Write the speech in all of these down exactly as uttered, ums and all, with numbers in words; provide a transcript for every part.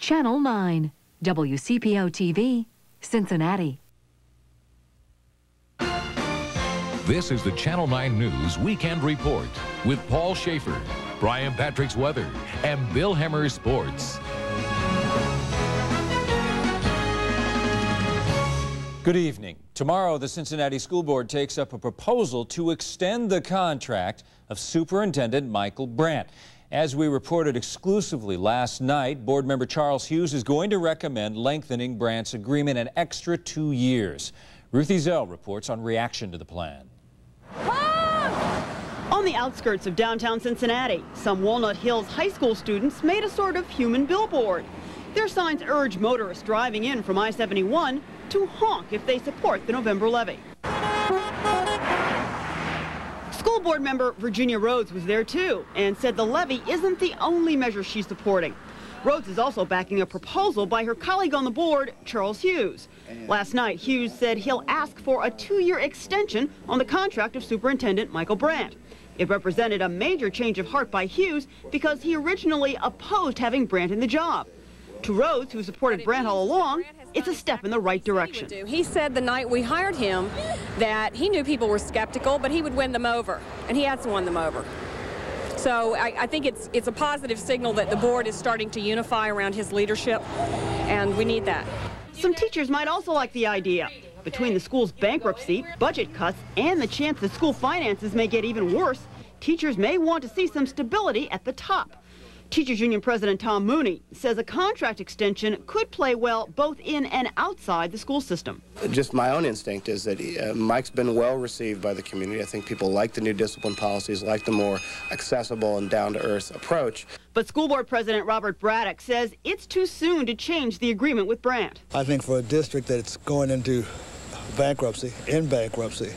Channel nine, W C P O T V, Cincinnati. This is the Channel nine News Weekend Report with Paul Schaefer, Brian Patrick's weather, and Bill Hemmer's sports. Good evening. Tomorrow, the Cincinnati School Board takes up a proposal to extend the contract of Superintendent Michael Brandt. As we reported exclusively last night, board member Charles Hughes is going to recommend lengthening Brandt's agreement an extra two years. Ruthie Zell reports on reaction to the plan. On the outskirts of downtown Cincinnati, some Walnut Hills high school students made a sort of human billboard. Their signs urge motorists driving in from I seventy-one to honk if they support the November levy. School board member Virginia Rhodes was there too and said the levy isn't the only measure she's supporting. Rhodes is also backing a proposal by her colleague on the board, Charles Hughes. Last night, Hughes said he'll ask for a two-year extension on the contract of Superintendent Michael Brandt. It represented a major change of heart by Hughes because he originally opposed having Brandt in the job. To Rhodes, who supported Brandt all along, it's a step in the right direction. He said the night we hired him that he knew people were skeptical, but he would win them over, and he has won them over. So I, I think it's, it's a positive signal that the board is starting to unify around his leadership, and we need that. Some teachers might also like the idea. Between the school's bankruptcy, budget cuts, and the chance that school finances may get even worse, teachers may want to see some stability at the top. Teachers Union President Tom Mooney says a contract extension could play well both in and outside the school system. Just my own instinct is that uh, Mike's been well received by the community. I think people like the new discipline policies, like the more accessible and down-to-earth approach. But School Board President Robert Braddock says it's too soon to change the agreement with Brandt. I think for a district that's going into bankruptcy, in bankruptcy,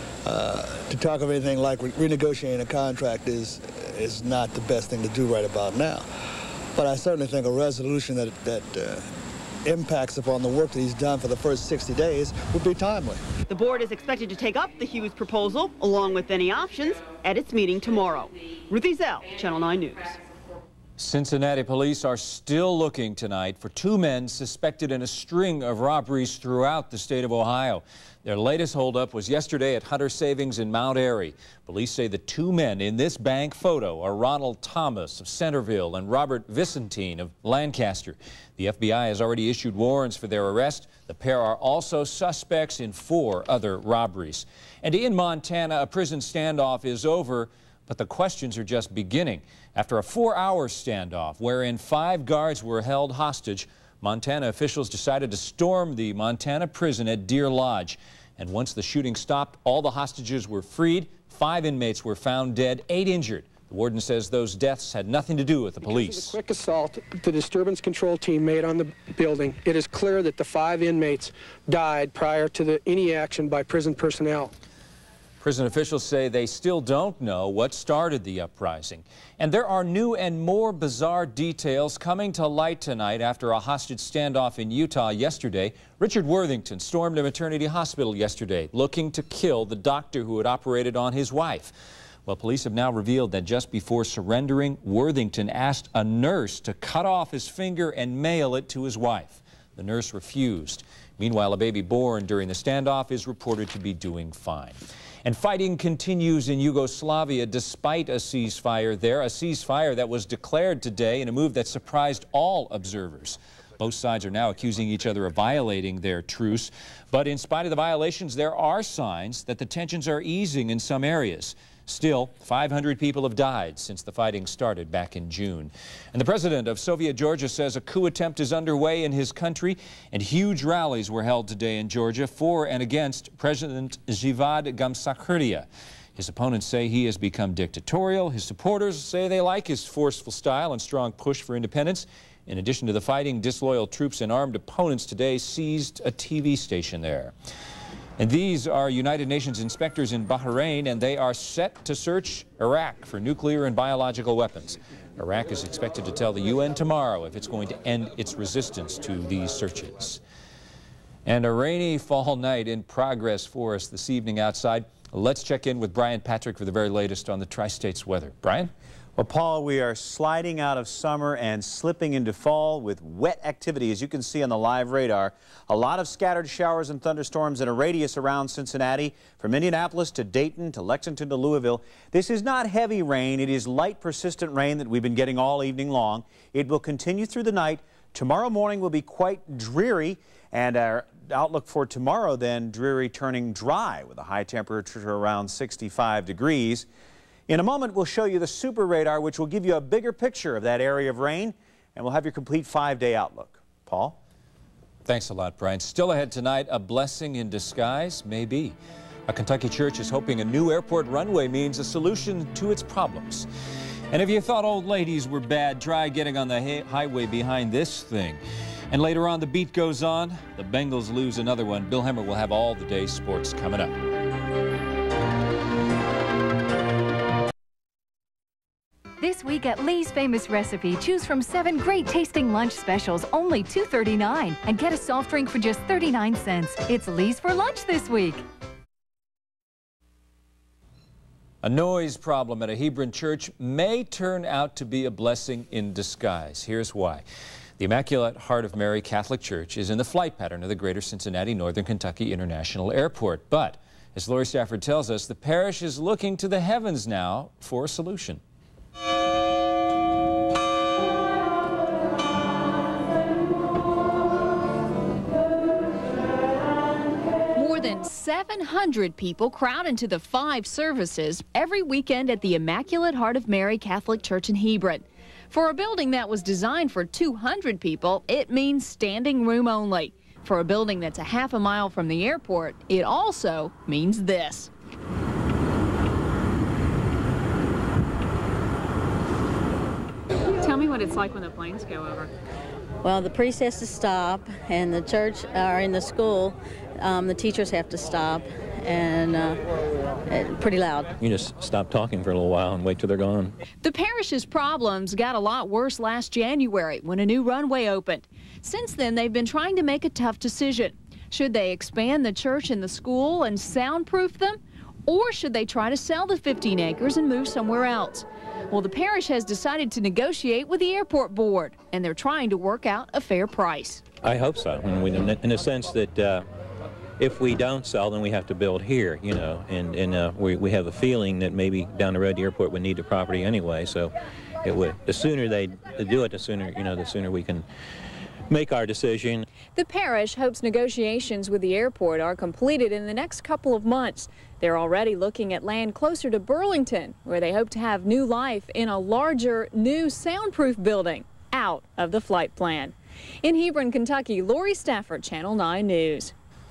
uh, to talk of anything like re renegotiating a contract is is not the best thing to do right about now. But I certainly think a resolution that, that uh, impacts upon the work that he's done for the first sixty days would be timely. The board is expected to take up the Hughes proposal, along with any options, at its meeting tomorrow. Ruthie Zell, Channel nine News. Cincinnati police are still looking tonight for two men suspected in a string of robberies throughout the state of Ohio. Their latest holdup was yesterday at Hunter Savings in Mount Airy. Police say the two men in this bank photo are Ronald Thomas of Centerville and Robert Vicentine of Lancaster. The F B I has already issued warrants for their arrest. The pair are also suspects in four other robberies. And in Montana, a prison standoff is over, but the questions are just beginning. After a four-hour standoff wherein five guards were held hostage, Montana officials decided to storm the Montana prison at Deer Lodge. And once the shooting stopped, all the hostages were freed. Five inmates were found dead, eight injured. The warden says those deaths had nothing to do with the police. Because of the quick assault the disturbance control team made on the building, it is clear that the five inmates died prior to the, any action by prison personnel. Prison officials say they still don't know what started the uprising. And there are new and more bizarre details coming to light tonight after a hostage standoff in Utah yesterday. Richard Worthington stormed a maternity hospital yesterday looking to kill the doctor who had operated on his wife. Well, police have now revealed that just before surrendering, Worthington asked a nurse to cut off his finger and mail it to his wife. The nurse refused. Meanwhile, a baby born during the standoff is reported to be doing fine. And fighting continues in Yugoslavia despite a ceasefire there, a ceasefire that was declared today in a move that surprised all observers. Both sides are now accusing each other of violating their truce. But in spite of the violations, there are signs that the tensions are easing in some areas. Still, five hundred people have died since the fighting started back in June. And the president of Soviet Georgia says a coup attempt is underway in his country, and huge rallies were held today in Georgia for and against President Zviad Gamsakhurdia. His opponents say he has become dictatorial. His supporters say they like his forceful style and strong push for independence. In addition to the fighting, disloyal troops and armed opponents today seized a T V station there. And these are United Nations inspectors in Bahrain, and they are set to search Iraq for nuclear and biological weapons. Iraq is expected to tell the U N tomorrow if it's going to end its resistance to these searches. And a rainy fall night in progress for us this evening outside. Let's check in with Brian Patrick for the very latest on the Tri-States weather. Brian? Well, Paul, we are sliding out of summer and slipping into fall with wet activity, as you can see on the live radar. A lot of scattered showers and thunderstorms in a radius around Cincinnati, from Indianapolis to Dayton to Lexington to Louisville. This is not heavy rain. It is light, persistent rain that we've been getting all evening long. It will continue through the night. Tomorrow morning will be quite dreary, and our outlook for tomorrow then, dreary turning dry with a high temperature around sixty-five degrees. In a moment, we'll show you the super radar, which will give you a bigger picture of that area of rain, and we'll have your complete five-day outlook. Paul? Thanks a lot, Brian. Still ahead tonight, a blessing in disguise, maybe. A Kentucky church is hoping a new airport runway means a solution to its problems. And if you thought old ladies were bad, try getting on the highway behind this thing. And later on, the beat goes on. The Bengals lose another one. Bill Hemmer will have all the day's sports coming up. This week at Lee's Famous Recipe, choose from seven great tasting lunch specials, only two thirty-nine, and get a soft drink for just thirty-nine cents. It's Lee's for lunch this week. A noise problem at a Hebron church may turn out to be a blessing in disguise. Here's why. The Immaculate Heart of Mary Catholic Church is in the flight pattern of the Greater Cincinnati Northern Kentucky International Airport. But, as Lori Stafford tells us, the parish is looking to the heavens now for a solution. seven hundred people crowd into the five services every weekend at the Immaculate Heart of Mary Catholic Church in Hebron. For a building that was designed for two hundred people, it means standing room only. For a building that's a half a mile from the airport, it also means this. Tell me what it's like when the planes go over. Well, the priest has to stop, and the church, or in the school, um, the teachers have to stop, and uh, it's pretty loud. You just stop talking for a little while and wait till they're gone. The parish's problems got a lot worse last January when a new runway opened. Since then, they've been trying to make a tough decision. Should they expand the church and the school and soundproof them? Or should they try to sell the fifteen acres and move somewhere else? Well, the parish has decided to negotiate with the airport board, and they're trying to work out a fair price. I hope so, in the sense that uh, if we don't sell, then we have to build here, you know, and, and uh, we, we have a feeling that maybe down the road the airport would need the property anyway, so it would. The sooner they do it, the sooner, you know, the sooner we can make our decision. The parish hopes negotiations with the airport are completed in the next couple of months. They're already looking at land closer to Burlington, where they hope to have new life in a larger, new soundproof building out of the flight plan. In Hebron, Kentucky, Lori Stafford, Channel nine News.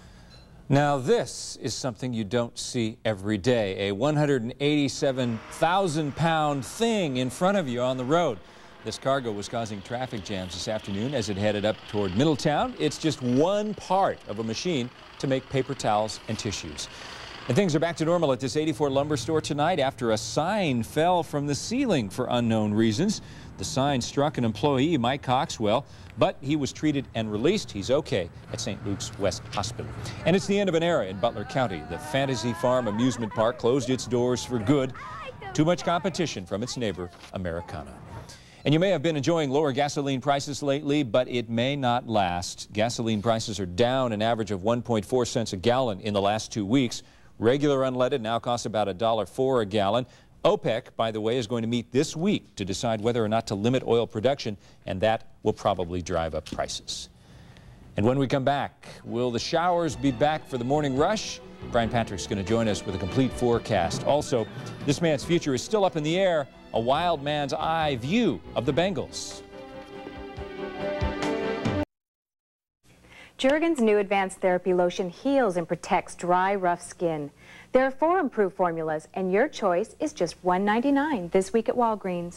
Now this is something you don't see every day, a one hundred eighty-seven thousand pound thing in front of you on the road. This cargo was causing traffic jams this afternoon as it headed up toward Middletown. It's just one part of a machine to make paper towels and tissues. And things are back to normal at this eighty-four lumber store tonight after a sign fell from the ceiling for unknown reasons. The sign struck an employee, Mike Coxwell, but he was treated and released. He's okay at Saint Luke's West Hospital. And it's the end of an era in Butler County. The Fantasy Farm amusement park closed its doors for good. Too much competition from its neighbor, Americana. And you may have been enjoying lower gasoline prices lately, but it may not last. Gasoline prices are down an average of one point four cents a gallon in the last two weeks. Regular unleaded now costs about a dollar four a gallon. OPEC, by the way, is going to meet this week to decide whether or not to limit oil production, and that will probably drive up prices. And when we come back, will the showers be back for the morning rush? Brian Patrick's going to join us with a complete forecast. Also, this man's future is still up in the air. A wild man's eye view of the Bengals. Jergens new advanced therapy lotion heals and protects dry, rough skin. There are four improved formulas, and your choice is just one ninety-nine this week at Walgreens.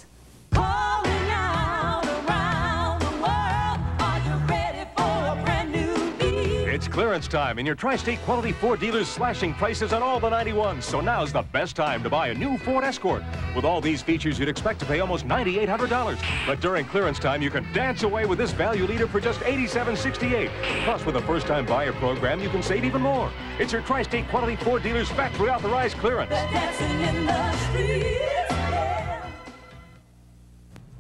It's clearance time, and your Tri-State Quality Ford dealers slashing prices on all the ninety-ones. So now's the best time to buy a new Ford Escort. With all these features, you'd expect to pay almost nine thousand eight hundred dollars. But during clearance time, you can dance away with this value leader for just eighty-seven sixty-eight. Plus, with a first-time buyer program, you can save even more. It's your Tri-State Quality Ford dealers factory authorized clearance.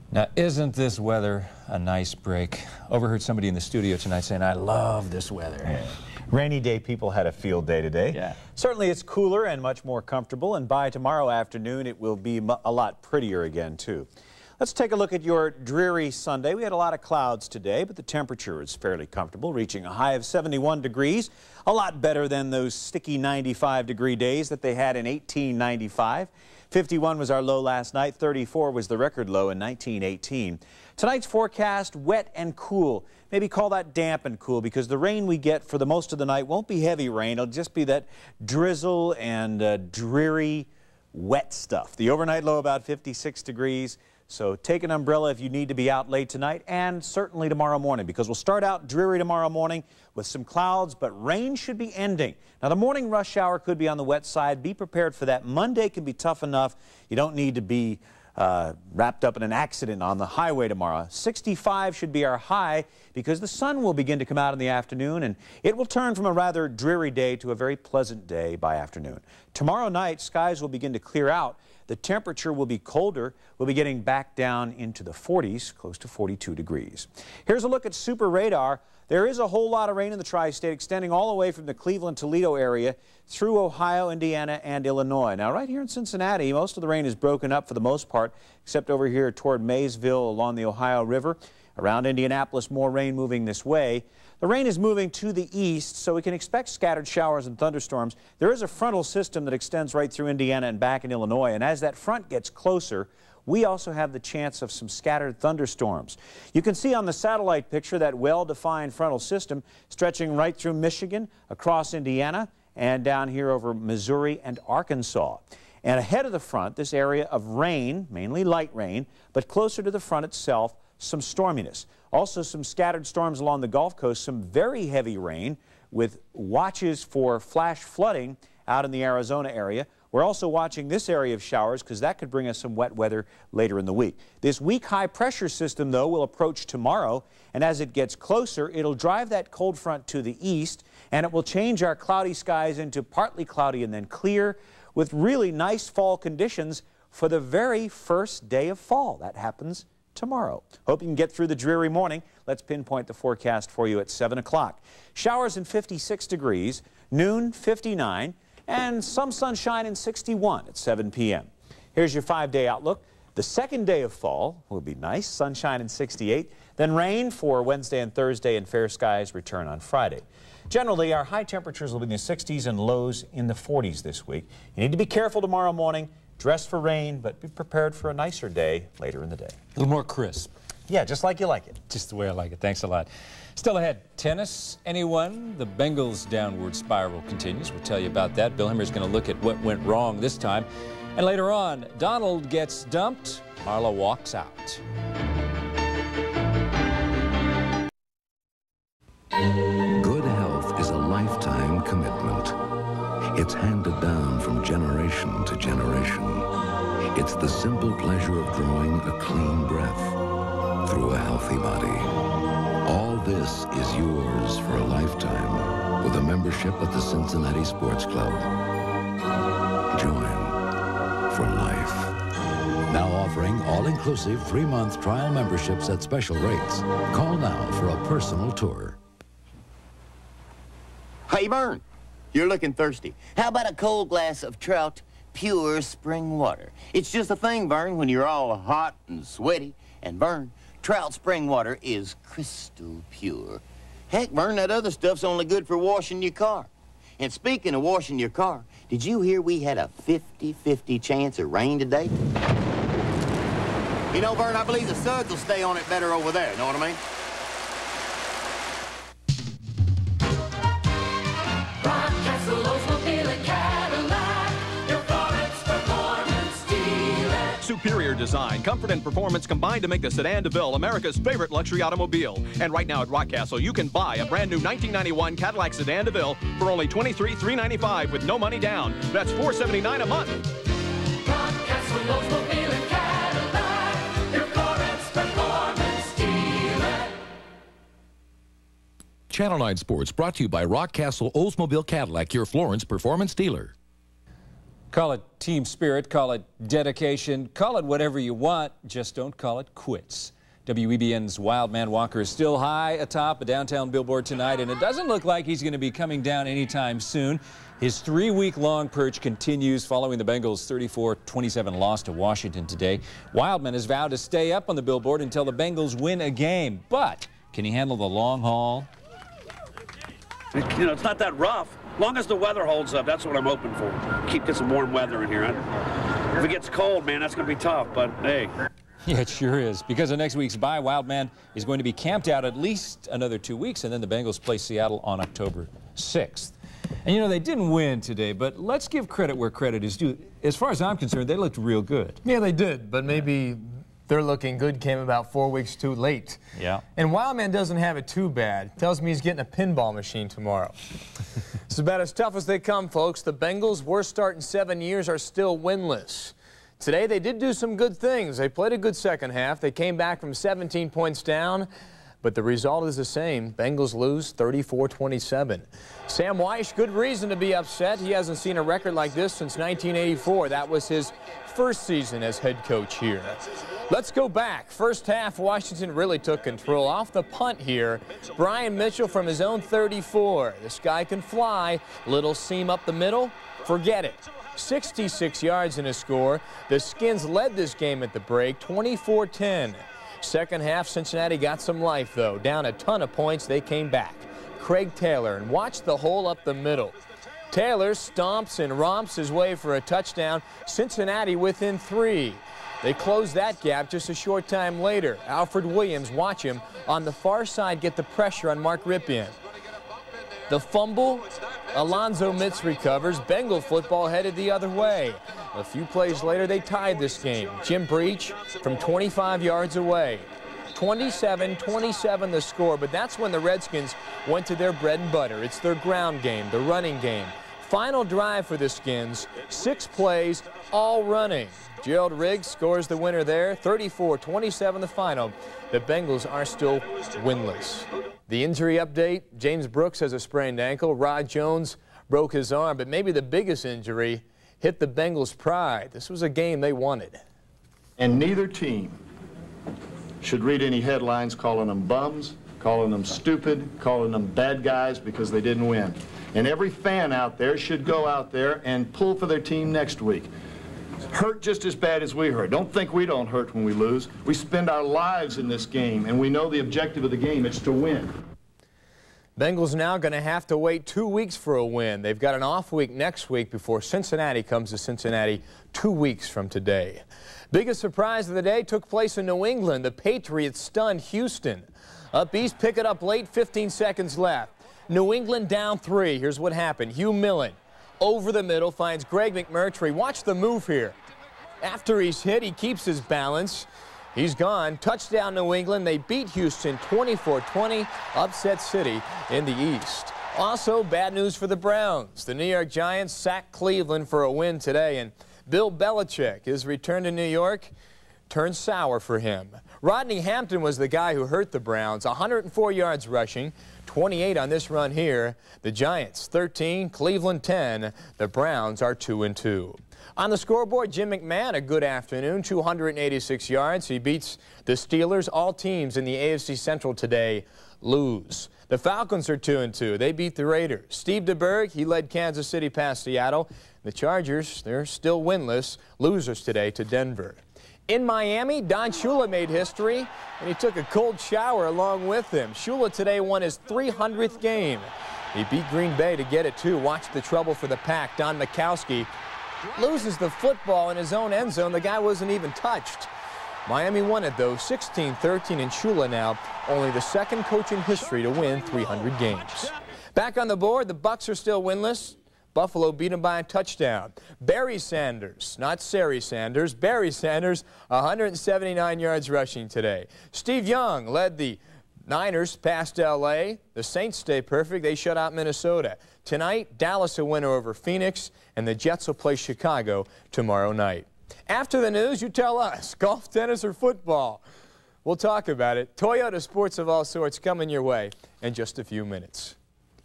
Now, isn't this weather a nice break? Overheard somebody in the studio tonight saying, I love this weather. Yeah. Rainy day people had a field day today. Yeah. Certainly it's cooler and much more comfortable, and by tomorrow afternoon it will be a lot prettier again, too. Let's take a look at your dreary Sunday. We had a lot of clouds today, but the temperature is fairly comfortable, reaching a high of seventy-one degrees, a lot better than those sticky ninety-five degree days that they had in eighteen ninety-five. fifty-one was our low last night, thirty-four was the record low in nineteen eighteen. Tonight's forecast, wet and cool. Maybe call that damp and cool, because the rain we get for the most of the night won't be heavy rain. It'll just be that drizzle and uh, dreary, wet stuff. The overnight low about fifty-six degrees. So take an umbrella if you need to be out late tonight, and certainly tomorrow morning, because we'll start out dreary tomorrow morning with some clouds, but rain should be ending. Now, the morning rush hour could be on the wet side. Be prepared for that. Monday can be tough enough. You don't need to be uh, wrapped up in an accident on the highway tomorrow. sixty-five should be our high, because the sun will begin to come out in the afternoon, and it will turn from a rather dreary day to a very pleasant day by afternoon. Tomorrow night, skies will begin to clear out. The temperature will be colder. We'll be getting back down into the forties, close to forty-two degrees. Here's a look at super radar. There is a whole lot of rain in the tri-state, extending all the way from the Cleveland-Toledo area through Ohio, Indiana, and Illinois. Now, right here in Cincinnati, most of the rain is broken up for the most part, except over here toward Maysville along the Ohio River. Around Indianapolis, more rain moving this way. The rain is moving to the east, so we can expect scattered showers and thunderstorms. There is a frontal system that extends right through Indiana and back in Illinois, and as that front gets closer, we also have the chance of some scattered thunderstorms. You can see on the satellite picture that well-defined frontal system stretching right through Michigan, across Indiana, and down here over Missouri and Arkansas. And ahead of the front, this area of rain, mainly light rain, but closer to the front itself, some storminess. Also some scattered storms along the Gulf Coast, some very heavy rain with watches for flash flooding out in the Arizona area. We're also watching this area of showers because that could bring us some wet weather later in the week. This weak high pressure system, though, will approach tomorrow, and as it gets closer, it'll drive that cold front to the east, and it will change our cloudy skies into partly cloudy and then clear with really nice fall conditions for the very first day of fall. That happens tomorrow. Hope you can get through the dreary morning. Let's pinpoint the forecast for you at seven o'clock. Showers in fifty-six degrees, noon fifty-nine, and some sunshine in sixty-one at seven p m Here's your five-day outlook. The second day of fall will be nice, sunshine in sixty-eight, then rain for Wednesday and Thursday, and fair skies return on Friday. Generally, our high temperatures will be in the sixties and lows in the forties this week. You need to be careful tomorrow morning. Dress for rain, but be prepared for a nicer day later in the day. A little more crisp. Yeah, just like you like it. Just the way I like it. Thanks a lot. Still ahead, tennis, anyone? The Bengals' downward spiral continues. We'll tell you about that. Bill Hemmer's going to look at what went wrong this time. And later on, Donald gets dumped, Marla walks out. Good health is a lifetime commitment. It's handed down from generation to generation. It's the simple pleasure of drawing a clean breath through a healthy body. All this is yours for a lifetime with a membership at the Cincinnati Sports Club. Join for life. Now offering all-inclusive three-month trial memberships at special rates. Call now for a personal tour. Hey, Vern. You're looking thirsty. How about a cold glass of Trout pure spring water? It's just a thing, Vern, when you're all hot and sweaty. And, Vern, Trout spring water is crystal pure. Heck, Vern, that other stuff's only good for washing your car. And speaking of washing your car, did you hear we had a fifty fifty chance of rain today? You know, Vern, I believe the suds will stay on it better over there. Know what I mean? Superior design, comfort, and performance combined to make the Sedan DeVille America's favorite luxury automobile. And right now at Rockcastle, you can buy a brand new nineteen ninety-one Cadillac Sedan DeVille for only twenty-three thousand three hundred ninety-five dollars with no money down. That's four hundred seventy-nine dollars a month. Rockcastle Oldsmobile and Cadillac, your Florence performance dealer. Channel nine Sports brought to you by Rockcastle Oldsmobile Cadillac, your Florence performance dealer. Call it team spirit, call it dedication, call it whatever you want, just don't call it quits. W E B N's Wildman Walker is still high atop a downtown billboard tonight, and it doesn't look like he's going to be coming down anytime soon. His three-week-long perch continues following the Bengals' thirty-four twenty-seven loss to Washington today. Wildman has vowed to stay up on the billboard until the Bengals win a game. But can he handle the long haul? You know, it's not that rough. Long as the weather holds up, that's what I'm hoping for. Keep get some warm weather in here. If it gets cold, man, that's going to be tough, but hey. Yeah, it sure is. Because of next week's bye, Wildman is going to be camped out at least another two weeks, and then the Bengals play Seattle on October sixth. And, you know, they didn't win today, but let's give credit where credit is due. As far as I'm concerned, they looked real good. Yeah, they did, but maybe their looking good came about four weeks too late. Yeah. And Wildman doesn't have it too bad. Tells me he's getting a pinball machine tomorrow. It's about as tough as they come, folks. The Bengals' worst start in seven years are still winless. Today, they did do some good things. They played a good second half. They came back from seventeen points down, but the result is the same. Bengals lose thirty-four twenty-seven. Sam Weish, good reason to be upset. He hasn't seen a record like this since nineteen eighty-four. That was his first season as head coach here. Let's go back. First half, Washington really took control. Off the punt here, Brian Mitchell from his own thirty-four. This guy can fly. Little seam up the middle. Forget it. sixty-six yards in a score. The Skins led this game at the break, twenty-four ten. Second half, Cincinnati got some life, though. Down a ton of points, they came back. Craig Taylor, and watch the hole up the middle. Taylor stomps and romps his way for a touchdown. Cincinnati within three. They closed that gap just a short time later. Alfred Williams, watch him, on the far side get the pressure on Mark Ripien. The fumble, Alonzo Mitz recovers. Bengal football headed the other way. A few plays later, they tied this game. Jim Breach from twenty-five yards away. twenty-seven twenty-seven the score, but that's when the Redskins went to their bread and butter. It's their ground game, the running game. Final drive for the Skins, six plays, all running. Gerald Riggs scores the winner there, thirty-four twenty-seven the final. The Bengals are still winless. The injury update, James Brooks has a sprained ankle. Rod Jones broke his arm, but maybe the biggest injury hit the Bengals' pride. This was a game they wanted. And neither team should read any headlines calling them bums, calling them stupid, calling them bad guys because they didn't win. And every fan out there should go out there and pull for their team next week. Hurt just as bad as we hurt. Don't think we don't hurt when we lose. We spend our lives in this game, and we know the objective of the game. It's to win. Bengals now going to have to wait two weeks for a win. They've got an off week next week before Cincinnati comes to Cincinnati two weeks from today. Biggest surprise of the day took place in New England. The Patriots stunned Houston. Up east, pick it up late, fifteen seconds left. New England down three. Here's what happened. Hugh Millen over the middle finds Greg McMurtry. Watch the move here. After he's hit, he keeps his balance. He's gone. Touchdown New England. They beat Houston twenty-four twenty. Upset City in the East. Also, bad news for the Browns. The New York Giants sacked Cleveland for a win today, and Bill Belichick, his return to New York, turned sour for him. Rodney Hampton was the guy who hurt the Browns. one hundred four yards rushing, twenty-eight on this run here. The Giants thirteen, Cleveland ten. The Browns are two and two. On the scoreboard, Jim McMahon, a good afternoon, two hundred eighty-six yards. He beats the Steelers. All teams in the A F C Central today lose. The Falcons are two and two. They beat the Raiders. Steve DeBerg, he led Kansas City past Seattle. The Chargers, they're still winless, losers today to Denver. In Miami, Don Shula made history, and he took a cold shower along with him. Shula today won his three hundredth game. He beat Green Bay to get it, too. Watch the trouble for the Pack. Don Mikowski loses the football in his own end zone. The guy wasn't even touched. Miami won it, though, sixteen thirteen, and Shula now only the second coach in history to win three hundred games. Back on the board, the Bucs are still winless. Buffalo beat him by a touchdown. Barry Sanders, not Sari Sanders, Barry Sanders, one hundred seventy-nine yards rushing today. Steve Young led the Niners past L A. The Saints stay perfect. They shut out Minnesota. Tonight, Dallas a winner over Phoenix, and the Jets will play Chicago tomorrow night. After the news, you tell us, golf, tennis, or football. We'll talk about it. Toyota sports of all sorts coming your way in just a few minutes.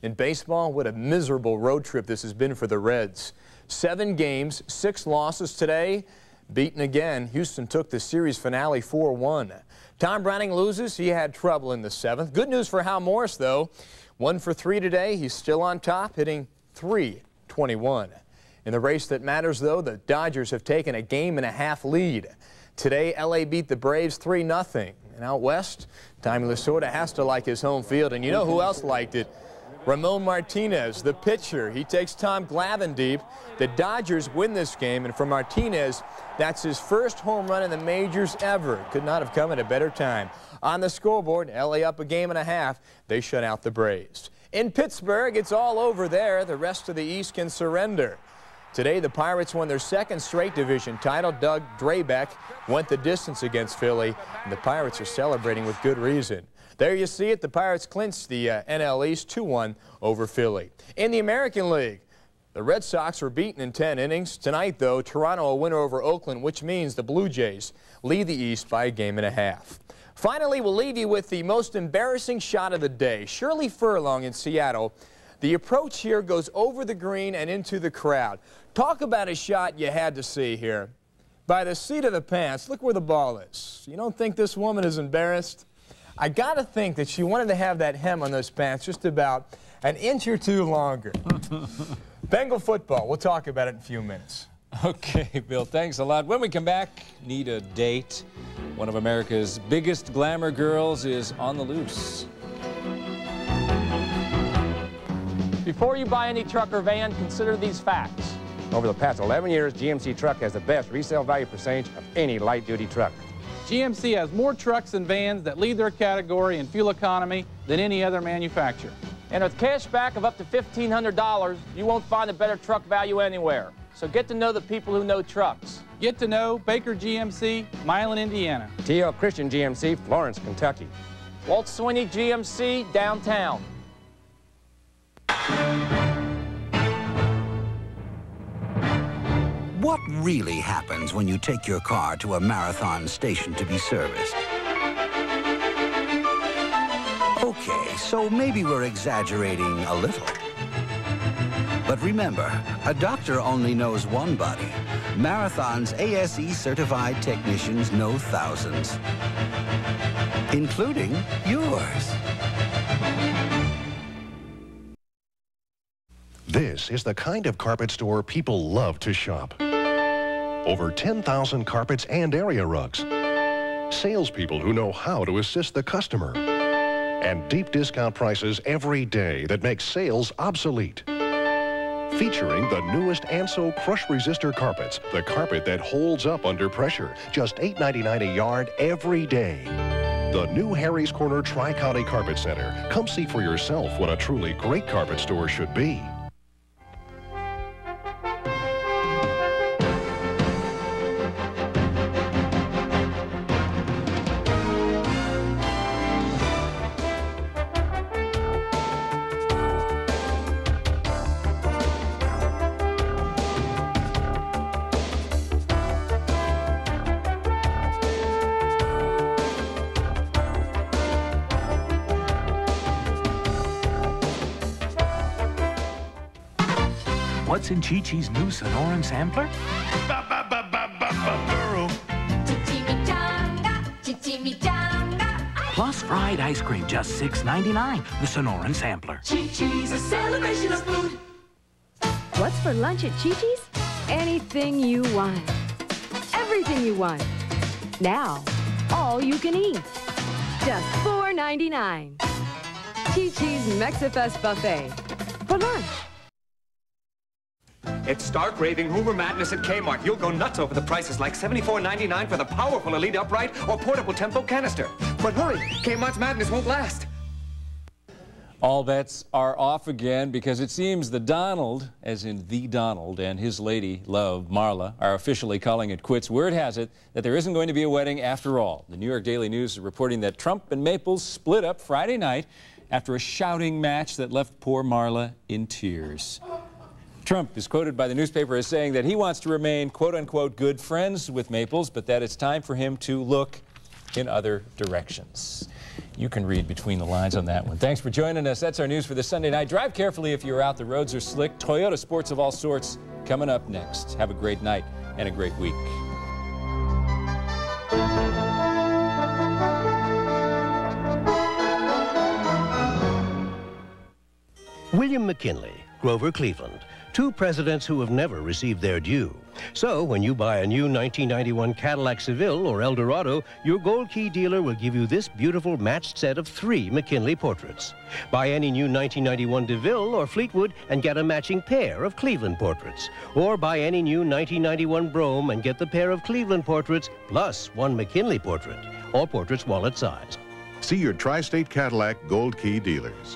In baseball, what a miserable road trip this has been for the Reds. Seven games, six losses today. Beaten again, Houston took the series finale four one. Tom Browning loses. He had trouble in the seventh. Good news for Hal Morris, though. One for three today. He's still on top, hitting three twenty-one. In the race that matters, though, the Dodgers have taken a game and a half lead. Today, L A beat the Braves three nothing. And out west, Tommy Lasorda has to like his home field. And you know who else liked it? Ramon Martinez, the pitcher. He takes Tom Glavine deep. The Dodgers win this game, and for Martinez, that's his first home run in the majors ever. Could not have come at a better time. On the scoreboard, L A up a game and a half. They shut out the Braves. In Pittsburgh, it's all over there. The rest of the East can surrender. Today, the Pirates won their second straight division title. Doug Drabeck went the distance against Philly, and the Pirates are celebrating with good reason. There you see it. The Pirates clinched the uh, N L East two one over Philly. In the American League, the Red Sox were beaten in ten innings. Tonight, though, Toronto a winner over Oakland, which means the Blue Jays lead the East by a game and a half. Finally, we'll leave you with the most embarrassing shot of the day. Shirley Furlong in Seattle. The approach here goes over the green and into the crowd. Talk about a shot you had to see here. By the seat of the pants, look where the ball is. You don't think this woman is embarrassed? I got to think that she wanted to have that hem on those pants just about an inch or two longer. Bengal football, we'll talk about it in a few minutes. Okay, Bill, thanks a lot. When we come back, need a date. One of America's biggest glamour girls is on the loose. Before you buy any truck or van, consider these facts. Over the past eleven years, G M C Truck has the best resale value percentage of any light-duty truck. G M C has more trucks and vans that lead their category in fuel economy than any other manufacturer. And with cash back of up to fifteen hundred dollars, you won't find a better truck value anywhere. So get to know the people who know trucks. Get to know Baker G M C, Milan, Indiana. T L Christian G M C, Florence, Kentucky. Walt Sweeney G M C, downtown. What really happens when you take your car to a Marathon station to be serviced? Okay, so maybe we're exaggerating a little. But remember, a doctor only knows one body. Marathon's A S E certified technicians know thousands, including yours. This is the kind of carpet store people love to shop. Over ten thousand carpets and area rugs. Salespeople who know how to assist the customer. And deep discount prices every day that make sales obsolete. Featuring the newest Anso Crush Resistor carpets, the carpet that holds up under pressure. Just eight ninety-nine a yard every day. The new Harry's Corner Tri-County Carpet Center. Come see for yourself what a truly great carpet store should be. What's in Chi-Chi's new Sonoran sampler? Plus fried ice cream, just six ninety-nine. The Sonoran sampler. Chi-Chi's a celebration of food. What's for lunch at Chi-Chi's? Anything you want. Everything you want. Now, all you can eat. Just four ninety-nine. Chi-Chi's Mexifest Buffet. For lunch. It's stark raving rumor madness at Kmart. You'll go nuts over the prices, like seventy-four ninety-nine for the powerful Elite Upright or portable Tempo canister. But hurry, Kmart's madness won't last. All bets are off again because it seems the Donald, as in the Donald, and his lady love, Marla, are officially calling it quits. Word has it that there isn't going to be a wedding after all. The New York Daily News is reporting that Trump and Maples split up Friday night after a shouting match that left poor Marla in tears. Trump is quoted by the newspaper as saying that he wants to remain, quote-unquote, good friends with Maples, but that it's time for him to look in other directions. You can read between the lines on that one. Thanks for joining us. That's our news for this Sunday night. Drive carefully if you're out. The roads are slick. Toyota Sports of all sorts coming up next. Have a great night and a great week. William McKinley, Grover Cleveland, two presidents who have never received their due. So when you buy a new nineteen ninety-one Cadillac Seville or Eldorado, your Gold Key dealer will give you this beautiful matched set of three McKinley portraits. Buy any new nineteen ninety-one DeVille or Fleetwood and get a matching pair of Cleveland portraits. Or buy any new nineteen ninety-one Brougham and get the pair of Cleveland portraits plus one McKinley portrait. All portraits wallet size. See your Tri-State Cadillac Gold Key dealers.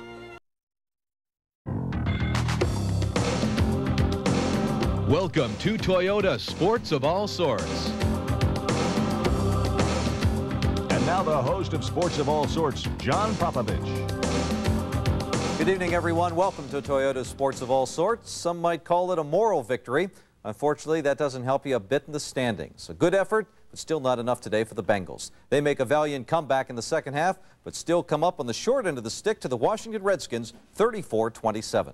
Welcome to Toyota Sports of all sorts. And now the host of Sports of all sorts, John Popovich. Good evening, everyone. Welcome to Toyota Sports of all sorts. Some might call it a moral victory. Unfortunately, that doesn't help you a bit in the standings. A good effort, but still not enough today for the Bengals. They make a valiant comeback in the second half, but still come up on the short end of the stick to the Washington Redskins, thirty-four twenty-seven.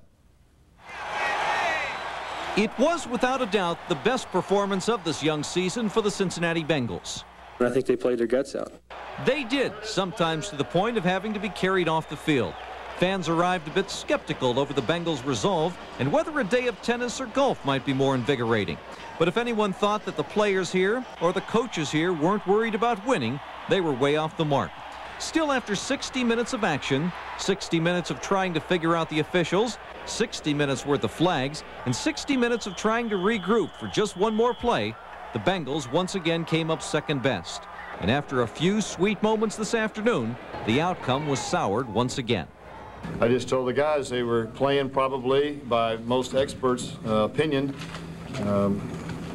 It was, without a doubt, the best performance of this young season for the Cincinnati Bengals. I think they played their guts out. They did, sometimes to the point of having to be carried off the field. Fans arrived a bit skeptical over the Bengals' resolve and whether a day of tennis or golf might be more invigorating. But if anyone thought that the players here or the coaches here weren't worried about winning, they were way off the mark. Still, after sixty minutes of action, sixty minutes of trying to figure out the officials, sixty minutes worth of flags, and sixty minutes of trying to regroup for just one more play, the Bengals once again came up second best. And after a few sweet moments this afternoon, the outcome was soured once again. I just told the guys they were playing probably, by most experts' uh, opinion, um,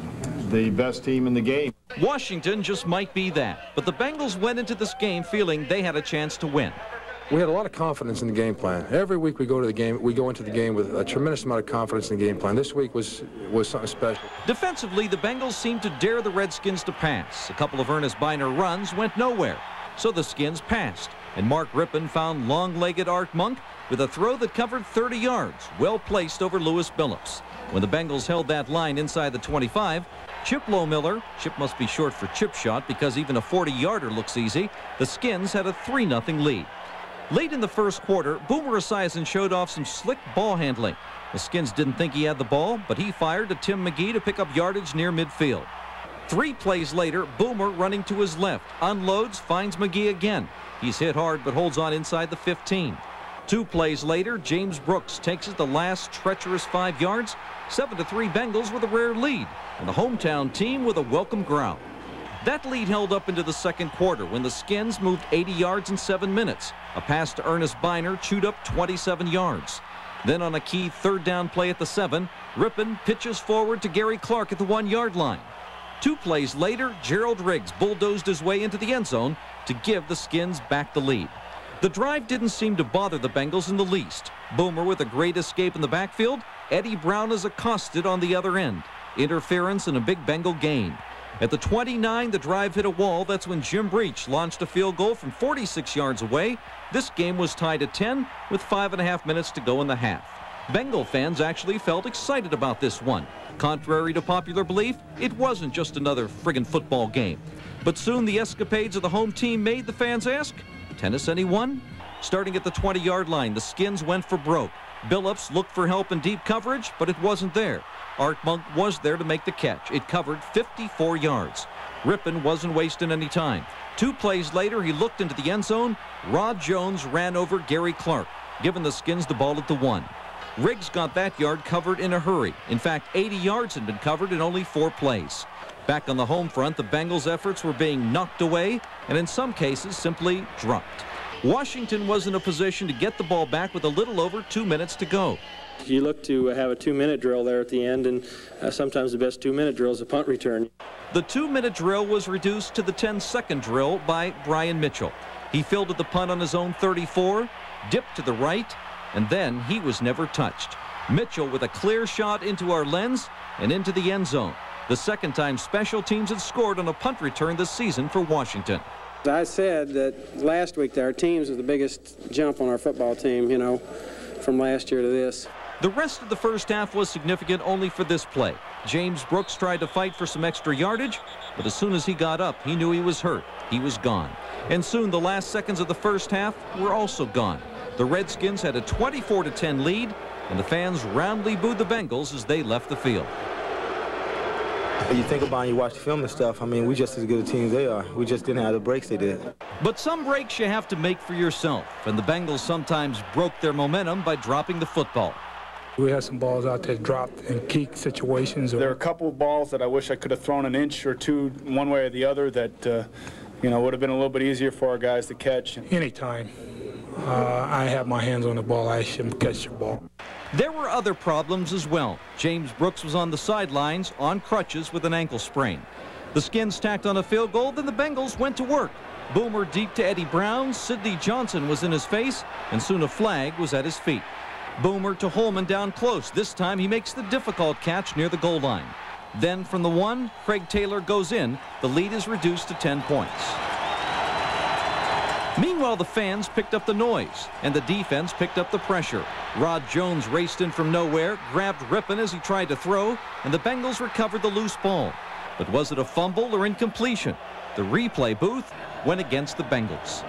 the best team in the game. Washington just might be that, but the Bengals went into this game feeling they had a chance to win. We had a lot of confidence in the game plan. Every week we go to the game, we go into the game with a tremendous amount of confidence in the game plan. This week was was something special. Defensively, the Bengals seemed to dare the Redskins to pass. A couple of Ernest Biner runs went nowhere, so the Skins passed, and Mark Rippon found long-legged Art Monk with a throw that covered thirty yards, well placed over Lewis Billups. When the Bengals held that line inside the twenty-five, Chip Lowmiller, Chip must be short for chip shot because even a forty-yarder looks easy, the Skins had a three nothing lead. Late in the first quarter, Boomer Esiason showed off some slick ball handling. The Skins didn't think he had the ball, but he fired to Tim McGee to pick up yardage near midfield. Three plays later, Boomer running to his left, unloads, finds McGee again. He's hit hard but holds on inside the fifteen. Two plays later, James Brooks takes it the last treacherous five yards. seven to three Bengals with a rare lead, and the hometown team with a welcome growl. That lead held up into the second quarter when the Skins moved eighty yards in seven minutes. A pass to Ernest Biner chewed up twenty-seven yards. Then on a key third down play at the seven, Rippon pitches forward to Gary Clark at the one-yard line. Two plays later, Gerald Riggs bulldozed his way into the end zone to give the Skins back the lead. The drive didn't seem to bother the Bengals in the least. Boomer with a great escape in the backfield. Eddie Brown is accosted on the other end. Interference and a big Bengal gain. At the twenty-nine, the drive hit a wall. That's when Jim Breach launched a field goal from forty-six yards away. This game was tied at ten with five and a half minutes to go in the half. Bengal fans actually felt excited about this one. Contrary to popular belief, it wasn't just another friggin' football game. But soon the escapades of the home team made the fans ask, tennis anyone? Starting at the twenty-yard line, the Skins went for broke. Billups looked for help in deep coverage, but it wasn't there. Art Monk was there to make the catch. It covered fifty-four yards. Rippon wasn't wasting any time. Two plays later, he looked into the end zone. Rod Jones ran over Gary Clark, giving the Skins the ball at the one. Riggs got that yard covered in a hurry. In fact, eighty yards had been covered in only four plays. Back on the home front, the Bengals' efforts were being knocked away and in some cases simply dropped. Washington was in a position to get the ball back with a little over two minutes to go. You look to have a two-minute drill there at the end, and uh, sometimes the best two-minute drill is a punt return. The two-minute drill was reduced to the ten-second drill by Brian Mitchell. He fielded the punt on his own thirty-four, dipped to the right, and then he was never touched. Mitchell with a clear shot into our lens and into the end zone. The second time special teams had scored on a punt return this season for Washington. I said that last week that our teams was the biggest jump on our football team, you know, from last year to this. The rest of the first half was significant only for this play. James Brooks tried to fight for some extra yardage, but as soon as he got up, he knew he was hurt. He was gone. And soon the last seconds of the first half were also gone. The Redskins had a twenty-four to ten lead, and the fans roundly booed the Bengals as they left the field. When you think about it, you watch the film and stuff, I mean, we just as good a team as they are. We just didn't have the breaks they did. But some breaks you have to make for yourself, and the Bengals sometimes broke their momentum by dropping the football. We had some balls out there dropped in key situations. There are a couple of balls that I wish I could have thrown an inch or two one way or the other that, uh, you know, would have been a little bit easier for our guys to catch. Anytime uh, I have my hands on the ball, I should catch the ball. There were other problems as well. James Brooks was on the sidelines on crutches with an ankle sprain. The Skins tacked on a field goal, then the Bengals went to work. Boomer deep to Eddie Brown, Sidney Janson was in his face, and soon a flag was at his feet. Boomer to Holman down close. This time he makes the difficult catch near the goal line. Then from the one, Craig Taylor goes in. The lead is reduced to ten points. Meanwhile, the fans picked up the noise, and the defense picked up the pressure. Rod Jones raced in from nowhere, grabbed Rippon as he tried to throw, and the Bengals recovered the loose ball. But was it a fumble or incompletion? The replay booth went against the Bengals.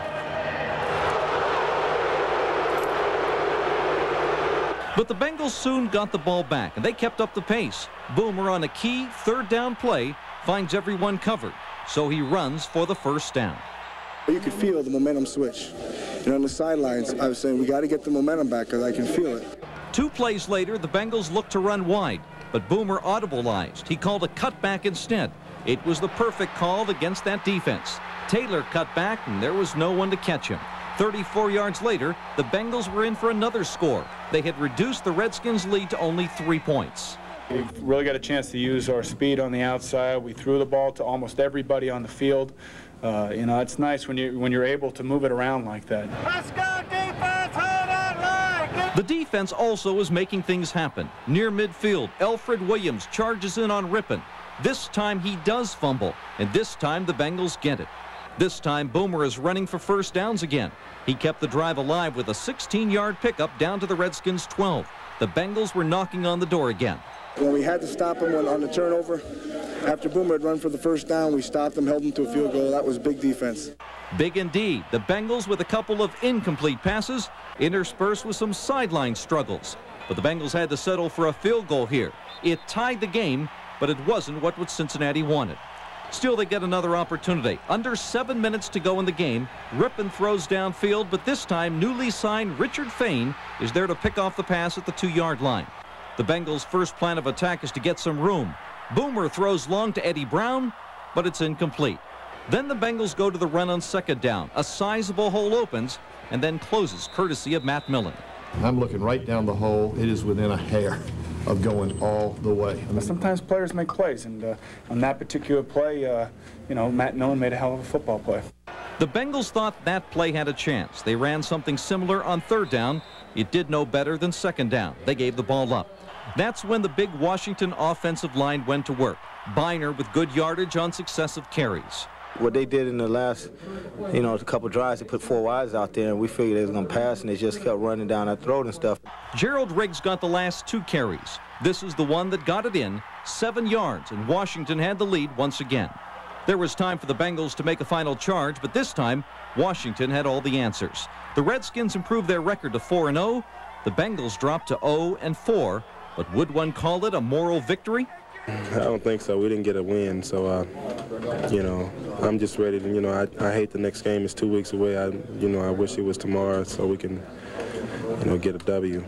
But the Bengals soon got the ball back, and they kept up the pace. Boomer on a key third down play finds everyone covered, so he runs for the first down. You could feel the momentum switch. And on the sidelines, I was saying, we got to get the momentum back because I can feel it. Two plays later, the Bengals looked to run wide, but Boomer audibleized. He called a cutback instead. It was the perfect call against that defense. Taylor cut back, and there was no one to catch him. thirty-four yards later, the Bengals were in for another score. They had reduced the Redskins' lead to only three points. We really got a chance to use our speed on the outside. We threw the ball to almost everybody on the field. Uh, you know, it's nice when you when you're able to move it around like that. Let's go defense, hold that line. The defense also is making things happen. Near midfield, Alfred Williams charges in on Rippon. This time he does fumble, and this time the Bengals get it. This time Boomer is running for first downs again. He kept the drive alive with a sixteen yard pickup down to the Redskins' twelve. The Bengals were knocking on the door again. When we had to stop him on the turnover, after Boomer had run for the first down, we stopped him, held him to a field goal. That was big defense. Big indeed. The Bengals with a couple of incomplete passes, interspersed with some sideline struggles. But the Bengals had to settle for a field goal here. It tied the game, but it wasn't what Cincinnati wanted. Still, they get another opportunity. Under seven minutes to go in the game, Rippon throws downfield, but this time newly signed Richard Fain is there to pick off the pass at the two yard line. The Bengals' first plan of attack is to get some room. Boomer throws long to Eddie Brown, but it's incomplete. Then the Bengals go to the run on second down. A sizable hole opens and then closes courtesy of Matt Millen. I'm looking right down the hole. It is within a hair of going all the way. I mean, sometimes players make plays, and uh, on that particular play, uh, you know, Matt Millen made a hell of a football play. The Bengals thought that play had a chance. They ran something similar on third down. It did no better than second down. They gave the ball up. That's when the big Washington offensive line went to work. Biner with good yardage on successive carries. What they did in the last, you know, a couple drives, they put four wides out there, and we figured they was going to pass, and they just kept running down our throat and stuff. Gerald Riggs got the last two carries. This is the one that got it in, seven yards, and Washington had the lead once again. There was time for the Bengals to make a final charge, but this time, Washington had all the answers. The Redskins improved their record to four and oh. The Bengals dropped to oh and four. But would one call it a moral victory? I don't think so. We didn't get a win, so, uh, you know, I'm just ready to, you know, I, I hate the next game. It's two weeks away. I, you know, I wish it was tomorrow so we can, you know, get a W.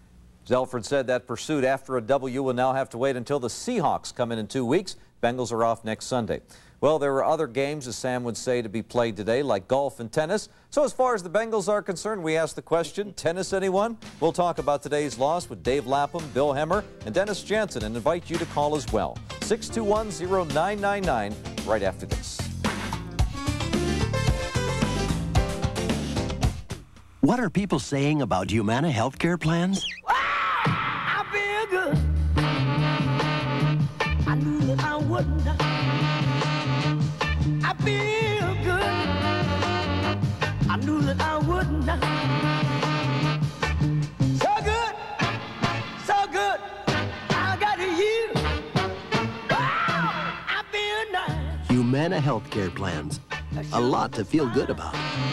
As Alfred said, that pursuit after a W will now have to wait until the Seahawks come in in two weeks. Bengals are off next Sunday. Well, there were other games, as Sam would say, to be played today, like golf and tennis. So as far as the Bengals are concerned, we ask the question, tennis anyone? We'll talk about today's loss with Dave Lapham, Bill Hemmer, and Dennis Janson, and invite you to call as well. six two one, oh nine nine nine, right after this. What are people saying about Humana healthcare plans? Wow, I feel good. I knew that I wouldn't. I feel good. knew that I would not. So good, so good, I got you. Wow, I feel nice. Humana healthcare plans. A lot to feel good about.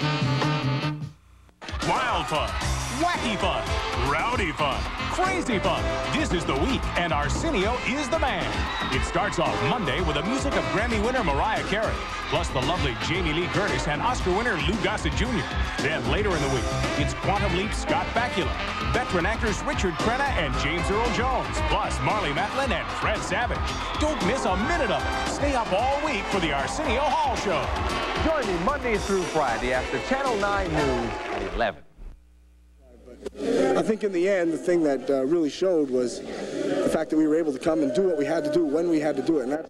Wild fun, wacky fun, rowdy fun, crazy fun. This is the week, and Arsenio is the man. It starts off Monday with the music of Grammy winner Mariah Carey, plus the lovely Jamie Lee Curtis and Oscar winner Lou Gossett Junior Then later in the week, it's Quantum Leap Scott Bakula, veteran actors Richard Crenna and James Earl Jones, plus Marley Matlin and Fred Savage. Don't miss a minute of it. Stay up all week for the Arsenio Hall Show. Join me Monday through Friday after Channel nine News at eleven. I think in the end, the thing that uh, really showed was the fact that we were able to come and do what we had to do when we had to do it. And that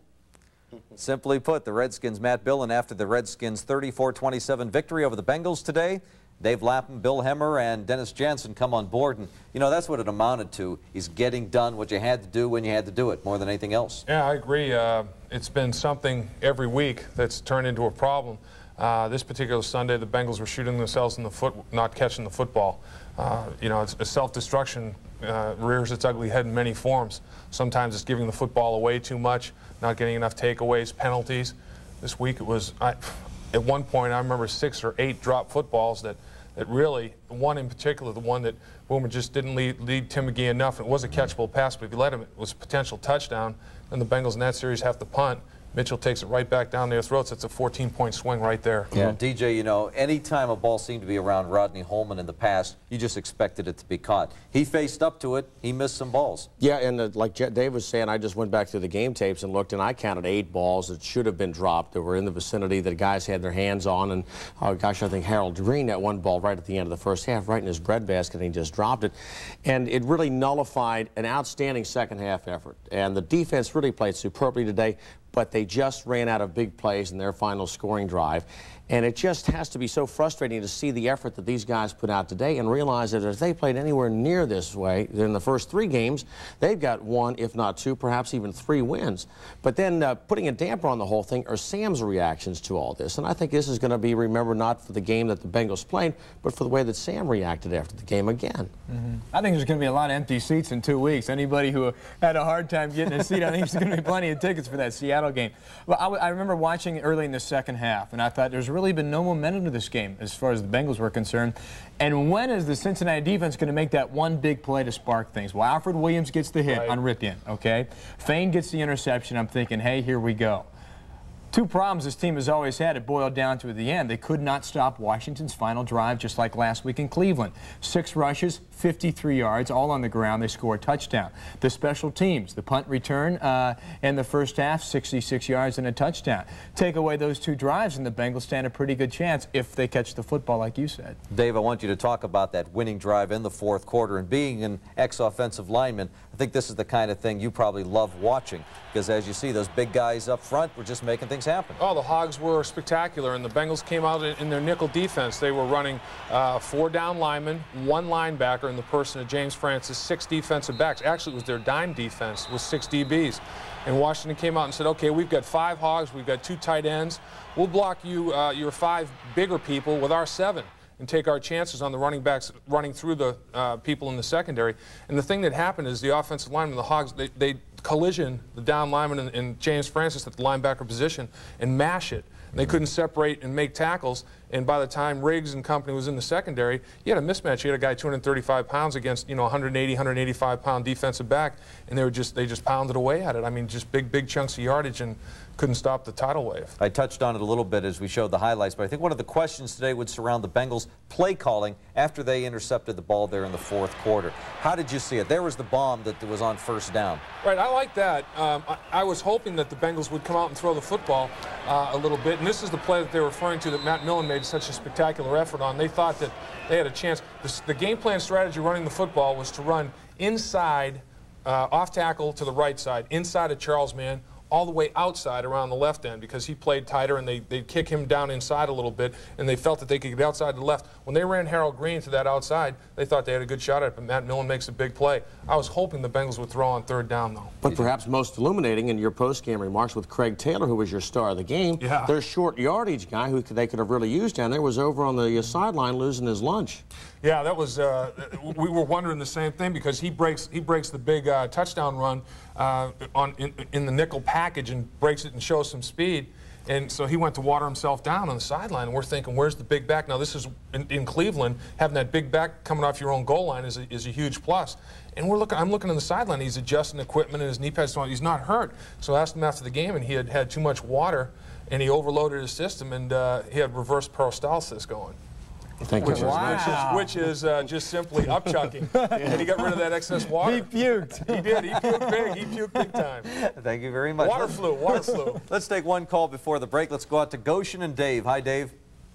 Simply put, the Redskins, Matt Billen, after the Redskins' thirty-four twenty-seven victory over the Bengals today, Dave Lapham, Bill Hemmer, and Dennis Janson come on board. And, you know, that's what it amounted to, is getting done what you had to do when you had to do it, more than anything else. Yeah, I agree. Uh, it's been something every week that's turned into a problem. Uh, this particular Sunday, the Bengals were shooting themselves in the foot, not catching the football. Uh, you know, it's, self-destruction uh, rears its ugly head in many forms. Sometimes it's giving the football away too much, not getting enough takeaways, penalties. This week it was, I, at one point, I remember six or eight drop footballs that, that really, one in particular, the one that Boomer just didn't lead, lead Tim McGee enough. It was a catchable pass, but if you let him, it was a potential touchdown. Then the Bengals in that series have to punt. Mitchell takes it right back down their throats. It's a fourteen point swing right there. Yeah, D J, you know, any time a ball seemed to be around Rodney Holman in the past, you just expected it to be caught. He faced up to it. He missed some balls. Yeah, and uh, like Dave was saying, I just went back through the game tapes and looked, and I counted eight balls that should have been dropped that were in the vicinity that guys had their hands on. And, oh, gosh, I think Harold Green, that one ball right at the end of the first half, right in his breadbasket, and he just dropped it. And it really nullified an outstanding second half effort. And the defense really played superbly today, but they just ran out of big plays in their final scoring drive. And it just has to be so frustrating to see the effort that these guys put out today and realize that if they played anywhere near this way in the first three games, they've got one, if not two, perhaps even three wins. But then uh, putting a damper on the whole thing are Sam's reactions to all this. And I think this is going to be remembered not for the game that the Bengals played, but for the way that Sam reacted after the game again. Mm-hmm. I think there's going to be a lot of empty seats in two weeks. Anybody who had a hard time getting a seat, I think there's going to be plenty of tickets for that Seattle game. Well, I, I remember watching early in the second half, and I thought there's really been no momentum to this game as far as the Bengals were concerned. And when is the Cincinnati defense going to make that one big play to spark things? Well, Alfred Williams gets the hit right on Ripien, okay? Fane gets the interception. I'm thinking, hey, here we go. Two problems this team has always had. It boiled down to at the end. They could not stop Washington's final drive, just like last week in Cleveland. Six rushes, fifty-three yards, all on the ground. They score a touchdown. The special teams, the punt return uh, in the first half, sixty-six yards and a touchdown. Take away those two drives, and the Bengals stand a pretty good chance if they catch the football, like you said. Dave, I want you to talk about that winning drive in the fourth quarter. And being an ex-offensive lineman, I think this is the kind of thing you probably love watching, because as you see, those big guys up front were just making things happen. Oh, the Hogs were spectacular, and the Bengals came out in, in their nickel defense. They were running uh, four down linemen, one linebacker in the person of James Francis, six defensive backs. Actually, it was their dime defense with six D Bs. And Washington came out and said, okay, we've got five Hogs, we've got two tight ends. We'll block you, uh, your five bigger people with our seven and take our chances on the running backs running through the uh, people in the secondary. And the thing that happened is the offensive linemen, the Hogs, they, they collision the down lineman and, and James Francis at the linebacker position and mash it. And they couldn't separate and make tackles. And by the time Riggs and company was in the secondary, you had a mismatch. You had a guy two hundred thirty-five pounds against, you know, one eighty, one eighty-five pound defensive back, and they were just they just pounded away at it. I mean, just big, big chunks of yardage, and couldn't stop the tidal wave. I touched on it a little bit as we showed the highlights, but I think one of the questions today would surround the Bengals' play calling after they intercepted the ball there in the fourth quarter. How did you see it? There was the bomb that was on first down. Right, I like that. Um, I, I was hoping that the Bengals would come out and throw the football uh, a little bit, and this is the play that they were referring to that Matt Millen made such a spectacular effort on. They thought that they had a chance. The, the game plan strategy running the football was to run inside, uh, off tackle to the right side, inside of Charles Mann, all the way outside around the left end because he played tighter, and they, they'd kick him down inside a little bit, and they felt that they could get outside the left. When they ran Harold Green to that outside, they thought they had a good shot at it, but Matt Millen makes a big play. I was hoping the Bengals would throw on third down, though. But perhaps most illuminating in your post-game remarks with Craig Taylor, who was your star of the game, yeah. their short yardage guy who they could have really used down there was over on the sideline losing his lunch. Yeah, that was, uh, we were wondering the same thing because he breaks, he breaks the big uh, touchdown run uh, on, in, in the nickel package and breaks it and shows some speed. And so he went to water himself down on the sideline, and we're thinking, where's the big back? Now, this is in, in Cleveland. Having that big back coming off your own goal line is a, is a huge plus. And we're looking, I'm looking on the sideline. He's adjusting equipment, and his knee pads, he's not hurt. So I asked him after the game, and he had had too much water, and he overloaded his system, and uh, he had reverse peristalsis going. Thank which you. Is, Wow. which is, which is uh, just simply upchucking. And he got rid of that excess water. He puked. He did. He puked big. He puked big time. Thank you very much. Water flu. Water flu. Let's take one call before the break. Let's go out to Goshen and Dave. Hi, Dave.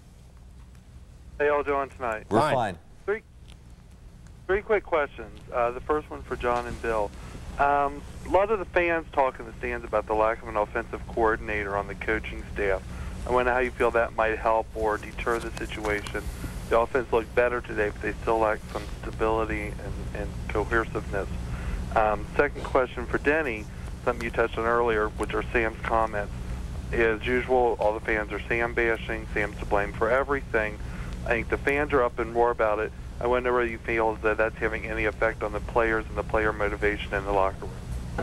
How y'all doing tonight? We're fine. fine. Three, three quick questions. Uh, the first one for John and Bill. Um, a lot of the fans talk in the stands about the lack of an offensive coordinator on the coaching staff. I wonder how you feel that might help or deter the situation. The offense looked better today, but they still lack some stability and, and cohesiveness. Um, second question for Denny, something you touched on earlier, which are Sam's comments. As usual, all the fans are Sam bashing. Sam's to blame for everything. I think the fans are up and roar about it. I wonder whether you feel that that's having any effect on the players and the player motivation in the locker room.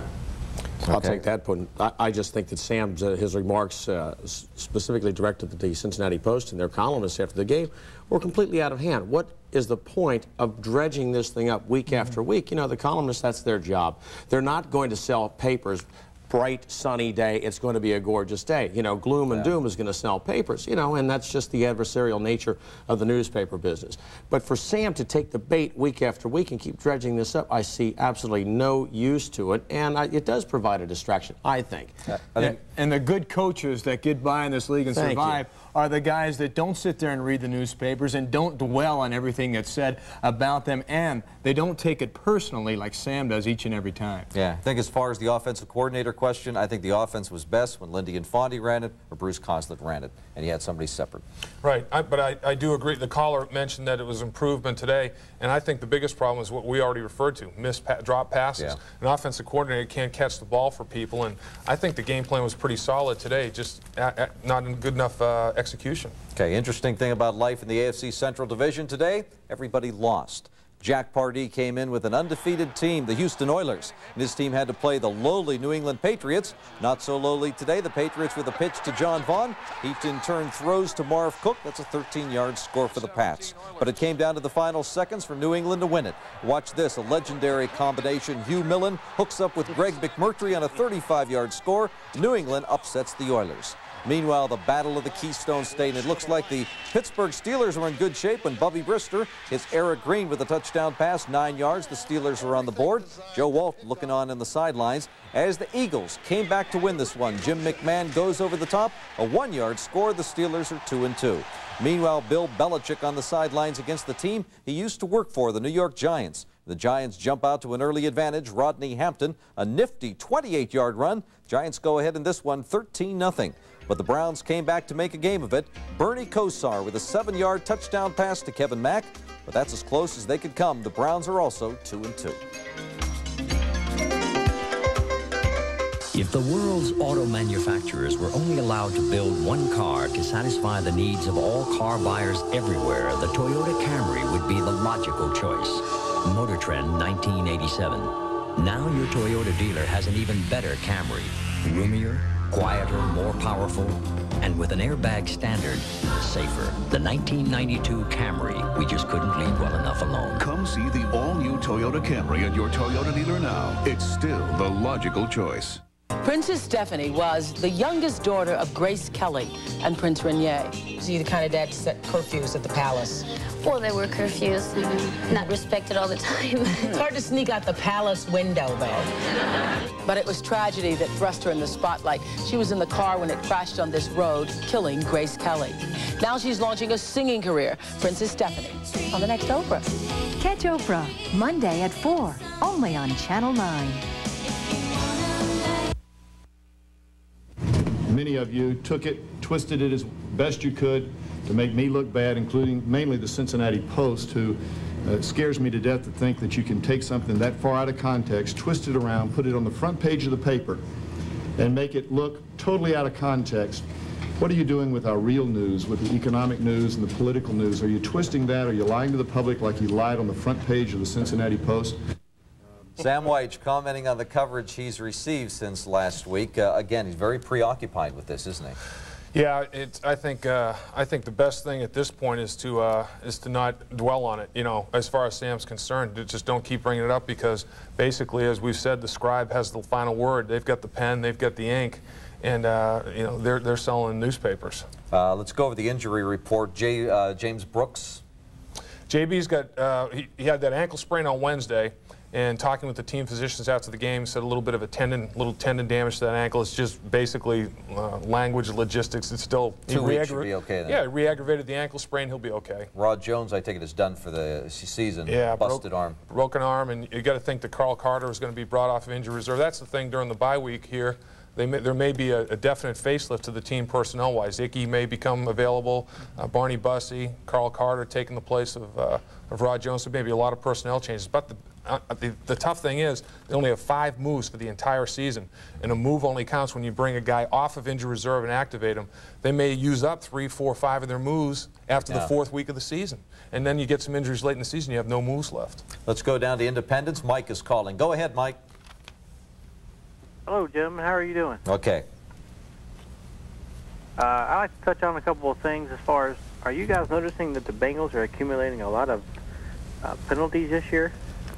I'll okay. take that point. I, I just think that Sam's, uh, his remarks uh, specifically directed to the Cincinnati Post and their columnists after the game were completely out of hand. What is the point of dredging this thing up week mm-hmm. after week? You know, the columnists, that's their job. They're not going to sell papers. Bright, sunny day, it's going to be a gorgeous day. You know, gloom and yeah. doom is going to sell papers, you know, and that's just the adversarial nature of the newspaper business. But for Sam to take the bait week after week and keep dredging this up, I see absolutely no use to it, and I, it does provide a distraction, I think. Uh, I think and the good coaches that get by in this league and Thank survive you. are the guys that don't sit there and read the newspapers and don't dwell on everything that's said about them, and they don't take it personally like Sam does each and every time. Yeah, I think as far as the offensive coordinator question, I think the offense was best when Lindy Infanti ran it or Bruce Coslett ran it, and he had somebody separate. Right, I, but I, I do agree. The caller mentioned that it was improvement today, and I think the biggest problem is what we already referred to, missed pa drop passes. Yeah. An offensive coordinator can't catch the ball for people, and I think the game plan was pretty solid today, just at, at not in good enough uh, execution. Okay, interesting thing about life in the A F C Central Division today, everybody lost. Jack Pardee came in with an undefeated team, the Houston Oilers, and his team had to play the lowly New England Patriots. Not so lowly today, the Patriots with a pitch to John Vaughn. He in turn throws to Marv Cook. That's a thirteen yard score for the Pats. But it came down to the final seconds for New England to win it. Watch this, a legendary combination. Hugh Millen hooks up with Greg McMurtry on a thirty-five yard score. New England upsets the Oilers. Meanwhile, the battle of the Keystone State, and it looks like the Pittsburgh Steelers were in good shape when Bubby Brister hits Eric Green with a touchdown pass, nine yards. The Steelers are on the board. Joe Walt looking on in the sidelines as the Eagles came back to win this one. Jim McMahon goes over the top, a one yard score. The Steelers are two and two. Meanwhile, Bill Belichick on the sidelines against the team he used to work for, the New York Giants. The Giants jump out to an early advantage. Rodney Hampton, a nifty twenty-eight yard run. Giants go ahead in this one thirteen nothing. But the Browns came back to make a game of it. Bernie Kosar with a seven yard touchdown pass to Kevin Mack. But that's as close as they could come. The Browns are also two and two. If the world's auto manufacturers were only allowed to build one car to satisfy the needs of all car buyers everywhere, the Toyota Camry would be the logical choice. Motor Trend nineteen eighty-seven. Now your Toyota dealer has an even better Camry. Roomier, quieter, more powerful, and with an airbag standard, safer. The nineteen ninety-two Camry, we just couldn't leave well enough alone. Come see the all-new Toyota Camry at your Toyota dealer now. It's still the logical choice. Princess Stephanie was the youngest daughter of Grace Kelly and Prince Rainier. So you the kind of dad to set curfews at the palace? Well, there were curfews, you know, not respected all the time. It's hard to sneak out the palace window, though. But it was tragedy that thrust her in the spotlight. She was in the car when it crashed on this road, killing Grace Kelly. Now she's launching a singing career, Princess Stephanie, on the next Oprah. Catch Oprah, Monday at four, only on Channel nine. many of you took it, twisted it as best you could to make me look bad, including mainly the Cincinnati Post, who uh, scares me to death to think that you can take something that far out of context, twist it around, put it on the front page of the paper, and make it look totally out of context. What are you doing with our real news, with the economic news and the political news? Are you twisting that? Are you lying to the public like you lied on the front page of the Cincinnati Post? Sam White commenting on the coverage he's received since last week. Uh, again, he's very preoccupied with this, isn't he? Yeah, it's, I think uh, I think the best thing at this point is to uh, is to not dwell on it. You know, as far as Sam's concerned, just don't keep bringing it up, because basically, as we've said, the scribe has the final word. They've got the pen, they've got the ink, and uh, you know they're they're selling newspapers. Uh, let's go over the injury report. J, uh, James Brooks. J B's got uh, he, he had that ankle sprain on Wednesday. And talking with the team physicians after the game, said a little bit of a tendon, little tendon damage to that ankle. It's just basically uh, language, logistics. It's still two weeks should be okay then. Yeah, he re-aggravated the ankle sprain. He'll be okay. Rod Jones, I take it, is done for the season. Yeah, busted broke, arm. Broken arm, and you got to think that Carl Carter is going to be brought off of injury reserve. That's the thing during the bye week here. They may, there may be a, a definite facelift to the team personnel-wise. Icky may become available. Uh, Barney Bussey, Carl Carter taking the place of, uh, of Rod Jones. There may be a lot of personnel changes. But the, uh, the, the tough thing is they only have five moves for the entire season. And a move only counts when you bring a guy off of injury reserve and activate him. They may use up three, four, five of their moves after yeah. the fourth week of the season. And then you get some injuries late in the season, you have no moves left. Let's go down to Independence. Mike is calling. Go ahead, Mike. Hello, Jim. How are you doing? Okay. Uh, I'd like to touch on a couple of things as far as, are you guys noticing that the Bengals are accumulating a lot of uh, penalties this year?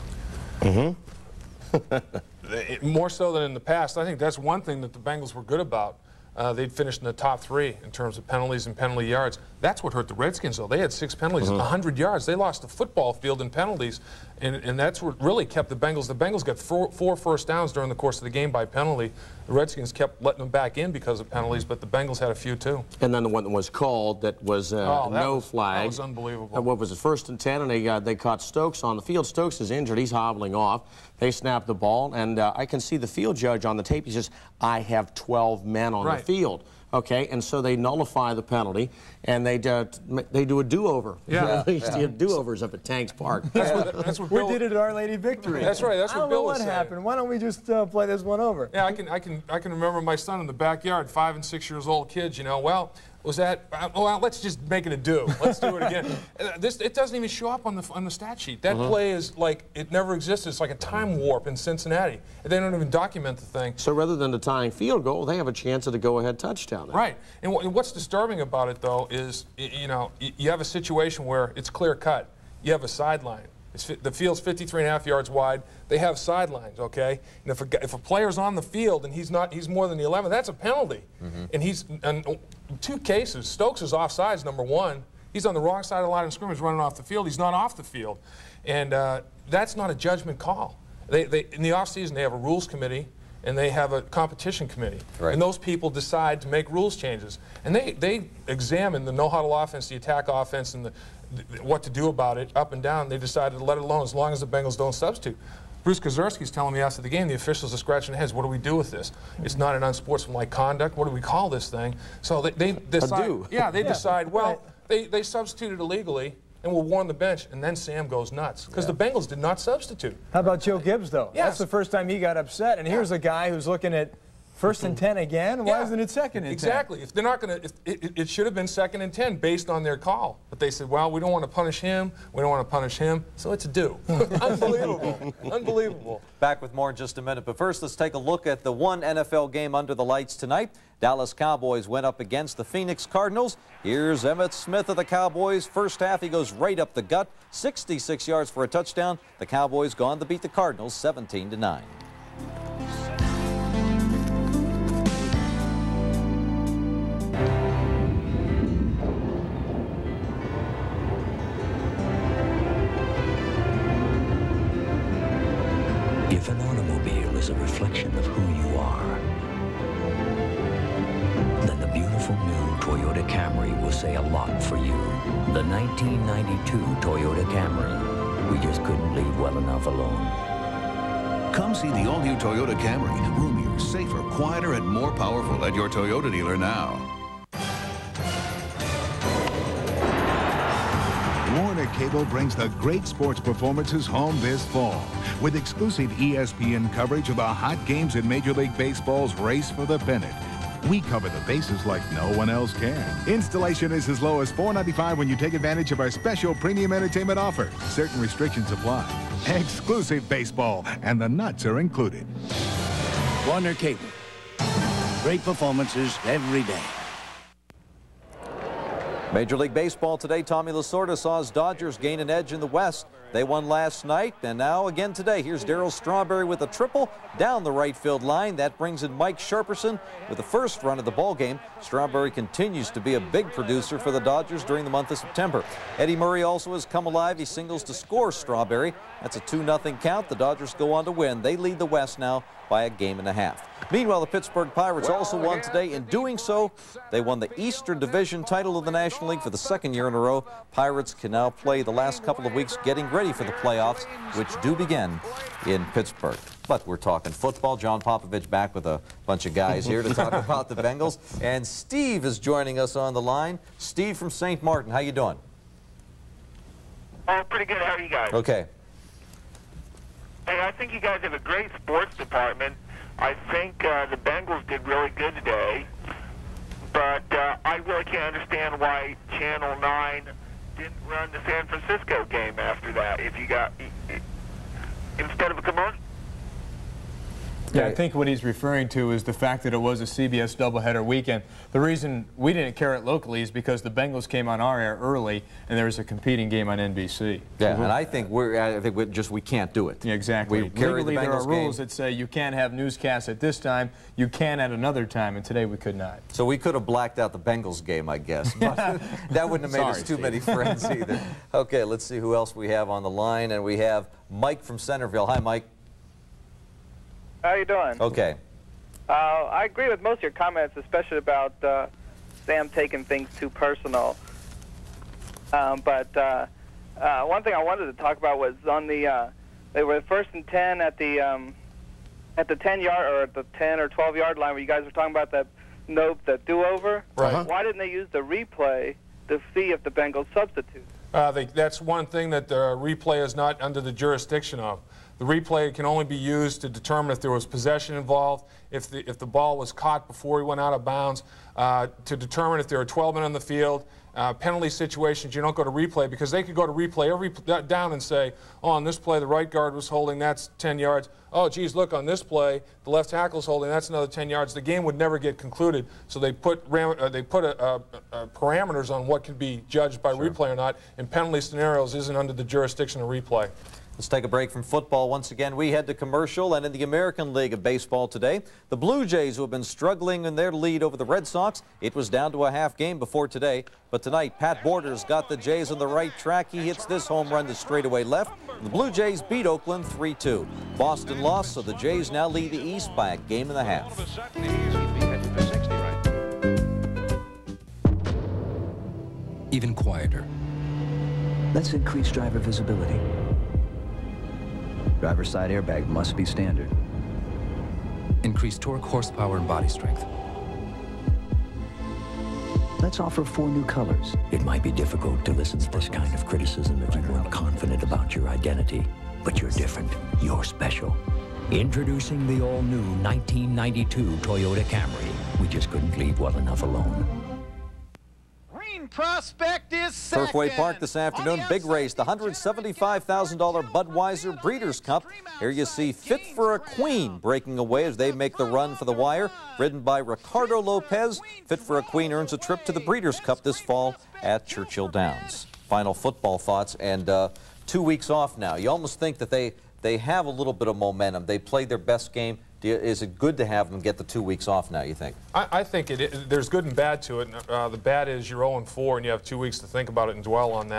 Mm-hmm. More so than in the past. I think that's one thing that the Bengals were good about. Uh, they'd finished in the top three in terms of penalties and penalty yards. That's what hurt the Redskins, though. They had six penalties, mm-hmm. one hundred yards. They lost the football field in penalties, and, and that's what really kept the Bengals. The Bengals got four, four first downs during the course of the game by penalty. The Redskins kept letting them back in because of penalties, but the Bengals had a few, too. And then the one that was called that was uh, oh, that no was, flag. That was unbelievable. Uh, what was it, first and ten, and they, uh, they caught Stokes on the field. Stokes is injured. He's hobbling off. They snapped the ball, and uh, I can see the field judge on the tape. He says, I have twelve men on right. the field. Okay, and so they nullify the penalty, and they uh, they do a do-over. Yeah, At least yeah. you have do-overs up at Tanks Park. That's what, that's what we Bill, did it at Our Lady Victory. That's right. That's I what don't Bill know what was saying. happened. Why don't we just uh, play this one over? Yeah, I can, I can, I can remember my son in the backyard, five and six years old kids. You know, well. Was that, oh, well, let's just make it a do. Let's do it again. Uh, this, it doesn't even show up on the, on the stat sheet. That uh-huh. play is like, it never existed. It's like a time warp in Cincinnati. They don't even document the thing. So rather than the tying field goal, they have a chance at a go-ahead touchdown. Now. Right. And, w and what's disturbing about it, though, is, you know, you have a situation where it's clear cut. You have a sideline. It's, the field's fifty-three and a half yards wide. They have sidelines, okay? And if a, if a player's on the field and he's not, he's more than the eleven, that's a penalty. Mm-hmm. And he's, and two cases, Stokes is offsides, number one. He's on the wrong side of the line of scrimmage running off the field. He's not off the field. And uh, that's not a judgment call. They, they, in the offseason, they have a rules committee and they have a competition committee. Right. And those people decide to make rules changes. And they, they examine the no-huddle offense, the attack offense, and the, the, what to do about it, up and down. They decided to let it alone as long as the Bengals don't substitute. Bruce Kozerski's telling me after the game, the officials are scratching their heads. What do we do with this? It's not an unsportsmanlike conduct. What do we call this thing? So they, they decide. do. Yeah, they Yeah, decide, well, right. they, they substituted illegally, and we'll warn the bench, and then Sam goes nuts. Because Yeah. the Bengals did not substitute. How about Joe Gibbs, though? Yes. That's the first time he got upset. And here's a guy who's looking at first and ten again. Why Yeah, isn't it second and exactly. ten? If they're not going to, it, it, it should have been second and ten based on their call. But they said, well, we don't want to punish him. We don't want to punish him. So it's a do. Unbelievable. Unbelievable. Back with more in just a minute. But first, let's take a look at the one N F L game under the lights tonight. Dallas Cowboys went up against the Phoenix Cardinals. Here's Emmitt Smith of the Cowboys. First half, he goes right up the gut. sixty-six yards for a touchdown. The Cowboys gone to beat the Cardinals seventeen to nine. If an automobile is a reflection of who you are, then the beautiful new Toyota Camry will say a lot for you. The nineteen ninety-two Toyota Camry. We just couldn't leave well enough alone. Come see the all-new Toyota Camry, roomier, safer, quieter, and more powerful at your Toyota dealer now. Warner Cable brings the great sports performances home this fall with exclusive E S P N coverage of the hot games in Major League Baseball's race for the pennant. We cover the bases like no one else can. Installation is as low as four ninety-five when you take advantage of our special premium entertainment offer. Certain restrictions apply. Exclusive baseball, and the nuts are included. Warner Cable. Great performances every day. Major League Baseball today, Tommy Lasorda saw his Dodgers gain an edge in the West. They won last night, and now again today. Here's Darryl Strawberry with a triple down the right field line. That brings in Mike Sharperson with the first run of the ball game. Strawberry continues to be a big producer for the Dodgers during the month of September. Eddie Murray also has come alive. He singles to score Strawberry. That's a two nothing count. The Dodgers go on to win. They lead the West now by a game and a half. Meanwhile, the Pittsburgh Pirates also won today. In doing so, they won the Eastern Division title of the National League for the second year in a row. Pirates can now play the last couple of weeks getting ready for the playoffs, which do begin in Pittsburgh. But we're talking football. John Popovich back with a bunch of guys here to talk about the Bengals. And Steve is joining us on the line. Steve from Saint Martin, how you doing? Oh, pretty good. How are you guys? Okay. Hey, I think you guys have a great sports department. I think uh, the Bengals did really good today, but uh, I really can't understand why Channel nine didn't run the San Francisco game after that. If you got instead of a commercial. Yeah, I think what he's referring to is the fact that it was a C B S doubleheader weekend. The reason we didn't carry it locally is because the Bengals came on our air early, and there was a competing game on N B C. Yeah, mm-hmm. and I think we're I think we just we can't do it. Yeah, exactly. We carry Legally, the Bengals there are rules game. that say you can't have newscasts at this time, you can at another time, and today we could not. So we could have blacked out the Bengals game, I guess. But that wouldn't have made Sorry, us too Steve. many friends either. Okay, let's see who else we have on the line, and we have Mike from Centerville. Hi, Mike. How you doing? Okay. Uh, I agree with most of your comments, especially about uh, Sam taking things too personal. Um, but uh, uh, one thing I wanted to talk about was on the uh, they were first and ten at the um, at the ten yard or at the ten or twelve yard line where you guys were talking about that nope, the do over. Right. Why didn't they use the replay to see if the Bengals substitute? Uh, they, that's one thing that the replay is not under the jurisdiction of. The replay can only be used to determine if there was possession involved, if the, if the ball was caught before he went out of bounds, uh, to determine if there are twelve men on the field. Uh, penalty situations, you don't go to replay because they could go to replay every down and say, oh, on this play the right guard was holding, that's ten yards. Oh, geez, look, on this play the left tackle's holding, that's another ten yards. The game would never get concluded. So they put ram uh, they put a, a, a parameters on what can be judged by sure. replay or not. And penalty scenarios isn't under the jurisdiction of replay. Let's take a break from football. Once again, we head to commercial, and in the American League of Baseball today, the Blue Jays, who have been struggling in their lead over the Red Sox, it was down to a half game before today. But tonight, Pat Borders got the Jays on the right track. He hits this home run to straightaway left. The Blue Jays beat Oakland three two. Boston lost, so the Jays now lead the East by a game and a half. Even quieter. Let's increase driver visibility. Driver's side airbag must be standard. Increase torque, horsepower, and body strength. Let's offer four new colors. It might be difficult to listen to this kind of criticism if you weren't confident about your identity. But you're different. You're special. Introducing the all-new nineteen ninety-two Toyota Camry. We just couldn't leave well enough alone. Prospect is second. Turfway Park this afternoon, big race, the one hundred seventy-five thousand dollar Budweiser Breeders' Cup. Here you see Fit for a Queen breaking away as they make the run for the wire. Ridden by Ricardo Lopez, Fit for a Queen earns a trip to the Breeders' Cup this fall at Churchill Downs. Final football thoughts, and uh, two weeks off now. You almost think that they, they have a little bit of momentum. They played their best game. Do you, is it good to have them get the two weeks off now, you think? I, I think it is, there's good and bad to it. Uh, the bad is you're oh and four and you have two weeks to think about it and dwell on that.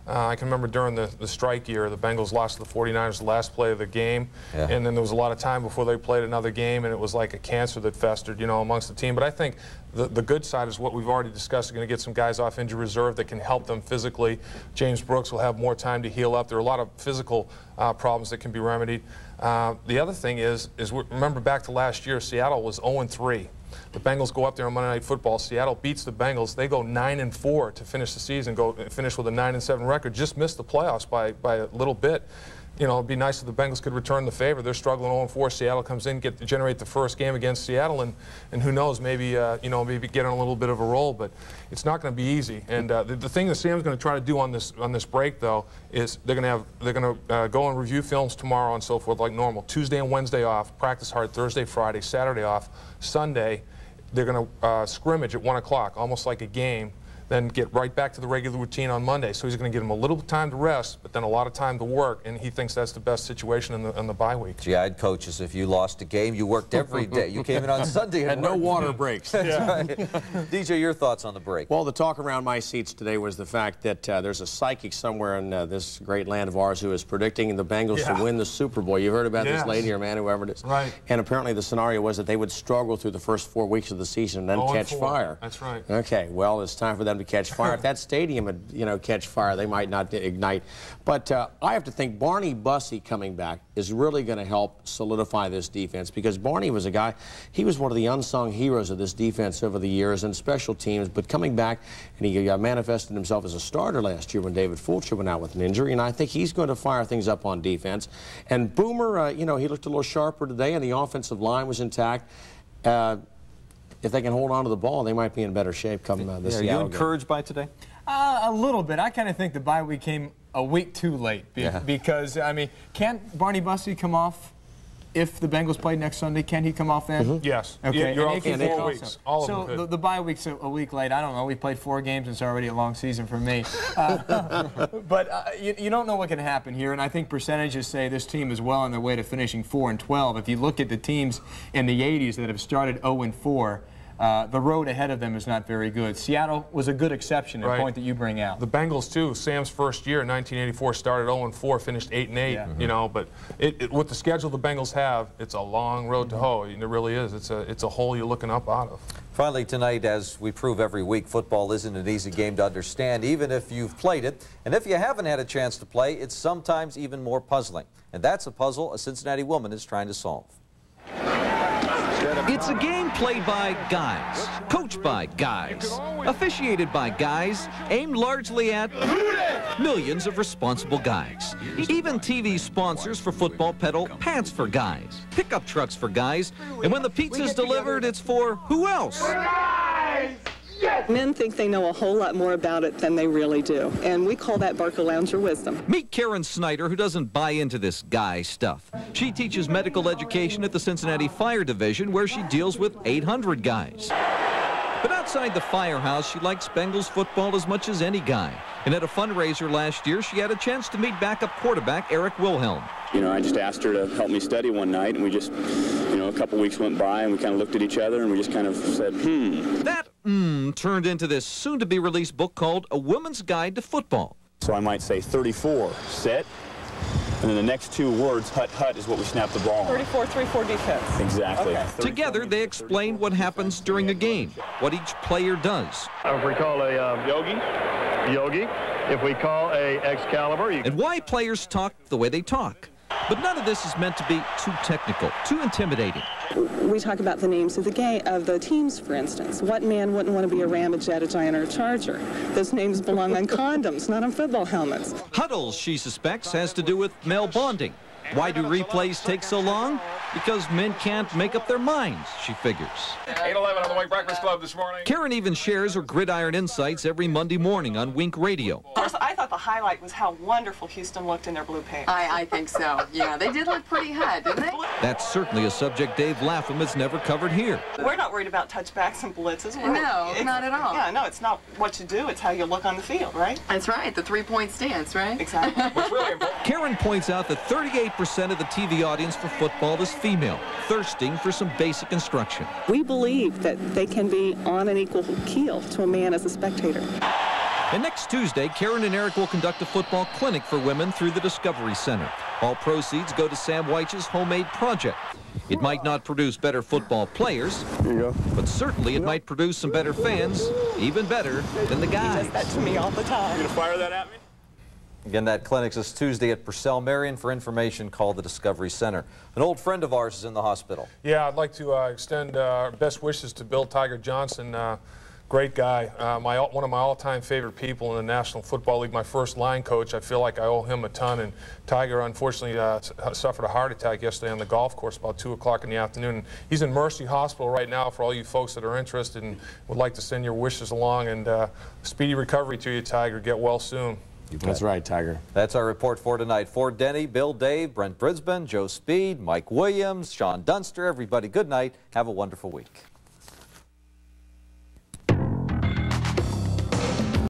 Uh, I can remember during the, the strike year, the Bengals lost to the forty-niners the last play of the game, yeah. and then there was a lot of time before they played another game, and it was like a cancer that festered, you know, amongst the team. But I think the, the good side is what we've already discussed. They're going to get some guys off injury reserve that can help them physically. James Brooks will have more time to heal up. There are a lot of physical uh, problems that can be remedied. Uh, the other thing is, is remember back to last year, Seattle was oh and three. The Bengals go up there on Monday Night Football. Seattle beats the Bengals. They go nine and four to finish the season. Go finish with a nine and seven record. Just missed the playoffs by by a little bit. You know, it'd be nice if the Bengals could return the favor. They're struggling oh and four. Seattle comes in, get to generate the first game against Seattle, and and who knows, maybe uh, you know, maybe get on a little bit of a roll. But it's not going to be easy. And uh, the, the thing that Sam's going to try to do on this on this break, though, is they're going to have they're going to uh, go and review films tomorrow and so forth like normal. Tuesday and Wednesday off. Practice hard Thursday, Friday, Saturday off. Sunday, they're going to uh, scrimmage at one o'clock, almost like a game, then get right back to the regular routine on Monday. So he's going to give him a little time to rest, but then a lot of time to work, and he thinks that's the best situation in the, in the bye week. Gee, I had coaches, if you lost a game, you worked every day. You came in on Sunday and had no water breaks. That's yeah. right. D J, your thoughts on the break? Well, the talk around my seats today was the fact that uh, there's a psychic somewhere in uh, this great land of ours who is predicting the Bengals yeah. to win the Super Bowl. You've heard about yes. this lady or man, whoever it is. Right. And apparently the scenario was that they would struggle through the first four weeks of the season and then oh catch and fire. That's right. Okay, well, it's time for them to catch fire. If that stadium would, you know, catch fire, they might not ignite. But uh, I have to think Barney Bussey coming back is really going to help solidify this defense, because Barney was a guy, he was one of the unsung heroes of this defense over the years and special teams, but coming back, and he uh, manifested himself as a starter last year when David Fulcher went out with an injury, and I think he's going to fire things up on defense. And Boomer, uh, you know, he looked a little sharper today, and the offensive line was intact. Uh, if they can hold on to the ball, they might be in better shape come uh, this yeah, Seattle Are you encouraged game. by today? Uh, a little bit. I kind of think the bye week came a week too late be yeah. because, I mean, can't Barney Bussey come off if the Bengals play next Sunday? Can he come off then? Mm-hmm. Yes. Okay. You're and off for four weeks. All so of them the, the bye week's a, a week late. I don't know. We played four games. It's already a long season for me. Uh, but uh, you, you don't know what can happen here, and I think percentages say this team is well on their way to finishing four and twelve. If you look at the teams in the eighties that have started oh and four, Uh, the road ahead of them is not very good. Seattle was a good exception, the right. point that you bring out. The Bengals, too. Sam's first year in nineteen eighty-four started oh and four, finished eight and eight, yeah. you know, but it, it, with the schedule the Bengals have, it's a long road to hoe. It really is. It's a, it's a hole you're looking up out of. Finally tonight, as we prove every week, football isn't an easy game to understand, even if you've played it. And if you haven't had a chance to play, it's sometimes even more puzzling. And that's a puzzle a Cincinnati woman is trying to solve. It's a game played by guys, coached by guys, officiated by guys, aimed largely at millions of responsible guys. Even T V sponsors for football peddle pants for guys, pickup trucks for guys, and when the pizza's delivered, it's for who else? Yes. Men think they know a whole lot more about it than they really do, and we call that Barker Lounger wisdom. Meet Karen Snyder, who doesn't buy into this guy stuff. She teaches medical education at the Cincinnati Fire Division, where she deals with eight hundred guys. But outside the firehouse, she likes Bengals football as much as any guy. And at a fundraiser last year, she had a chance to meet backup quarterback Eric Wilhelm. You know, I just asked her to help me study one night, and we just, you know, a couple weeks went by, and we kind of looked at each other, and we just kind of said, hmm. That hmm turned into this soon-to-be-released book called A Woman's Guide to Football. So I might say thirty-four, set, and then the next two words, hut, hut, is what we snap the ball on. thirty-four three four defense. Exactly. Okay. Together, they explained what happens during a game, what each player does. If we call a um, yogi, yogi. If we call a Excalibur, you and why players talk the way they talk. But none of this is meant to be too technical, too intimidating. We talk about the names of the game of the teams, for instance. What man wouldn't want to be a Ram, a Jet, a Giant, or a Charger? Those names belong on condoms, not on football helmets. Huddles, she suspects, has to do with male bonding. Why do replays take so long? Because men can't make up their minds, she figures. eight eleven on the Wink Breakfast Club this morning. Karen even shares her gridiron insights every Monday morning on Wink Radio. Of course, I thought the highlight was how wonderful Houston looked in their blue pants. I, I think so. Yeah, they did look pretty hot, didn't they? That's certainly a subject Dave Lapham has never covered here. We're not worried about touchbacks and blitzes. We're, no, not at all. Yeah, no, it's not what you do, it's how you look on the field, right? That's right, the three-point stance, right? Exactly. What's really important. Karen points out that thirty-eight percent of the T V audience for football is female, thirsting for some basic instruction. We believe that they can be on an equal keel to a man as a spectator. And next Tuesday, Karen and Eric will conduct a football clinic for women through the Discovery Center. All proceeds go to Sam Weitch's homemade project. It might not produce better football players, but certainly it might produce some better fans, even better than the guys. He does that to me all the time. You gonna fire that at me? Again, that clinic's this Tuesday at Purcell Marion. For information, call the Discovery Center. An old friend of ours is in the hospital. Yeah, I'd like to uh, extend uh, best wishes to Bill Tiger Janson. Uh, great guy. Uh, my, one of my all-time favorite people in the National Football League. My first line coach. I feel like I owe him a ton. And Tiger, unfortunately, uh, suffered a heart attack yesterday on the golf course about two o'clock in the afternoon. He's in Mercy Hospital right now for all you folks that are interested and would like to send your wishes along. And uh, speedy recovery to you, Tiger. Get well soon. That's right, Tiger. That's our report for tonight. For Denny, Bill, Dave, Brent Brisbane, Joe Speed, Mike Williams, Sean Dunster, everybody, good night. Have a wonderful week.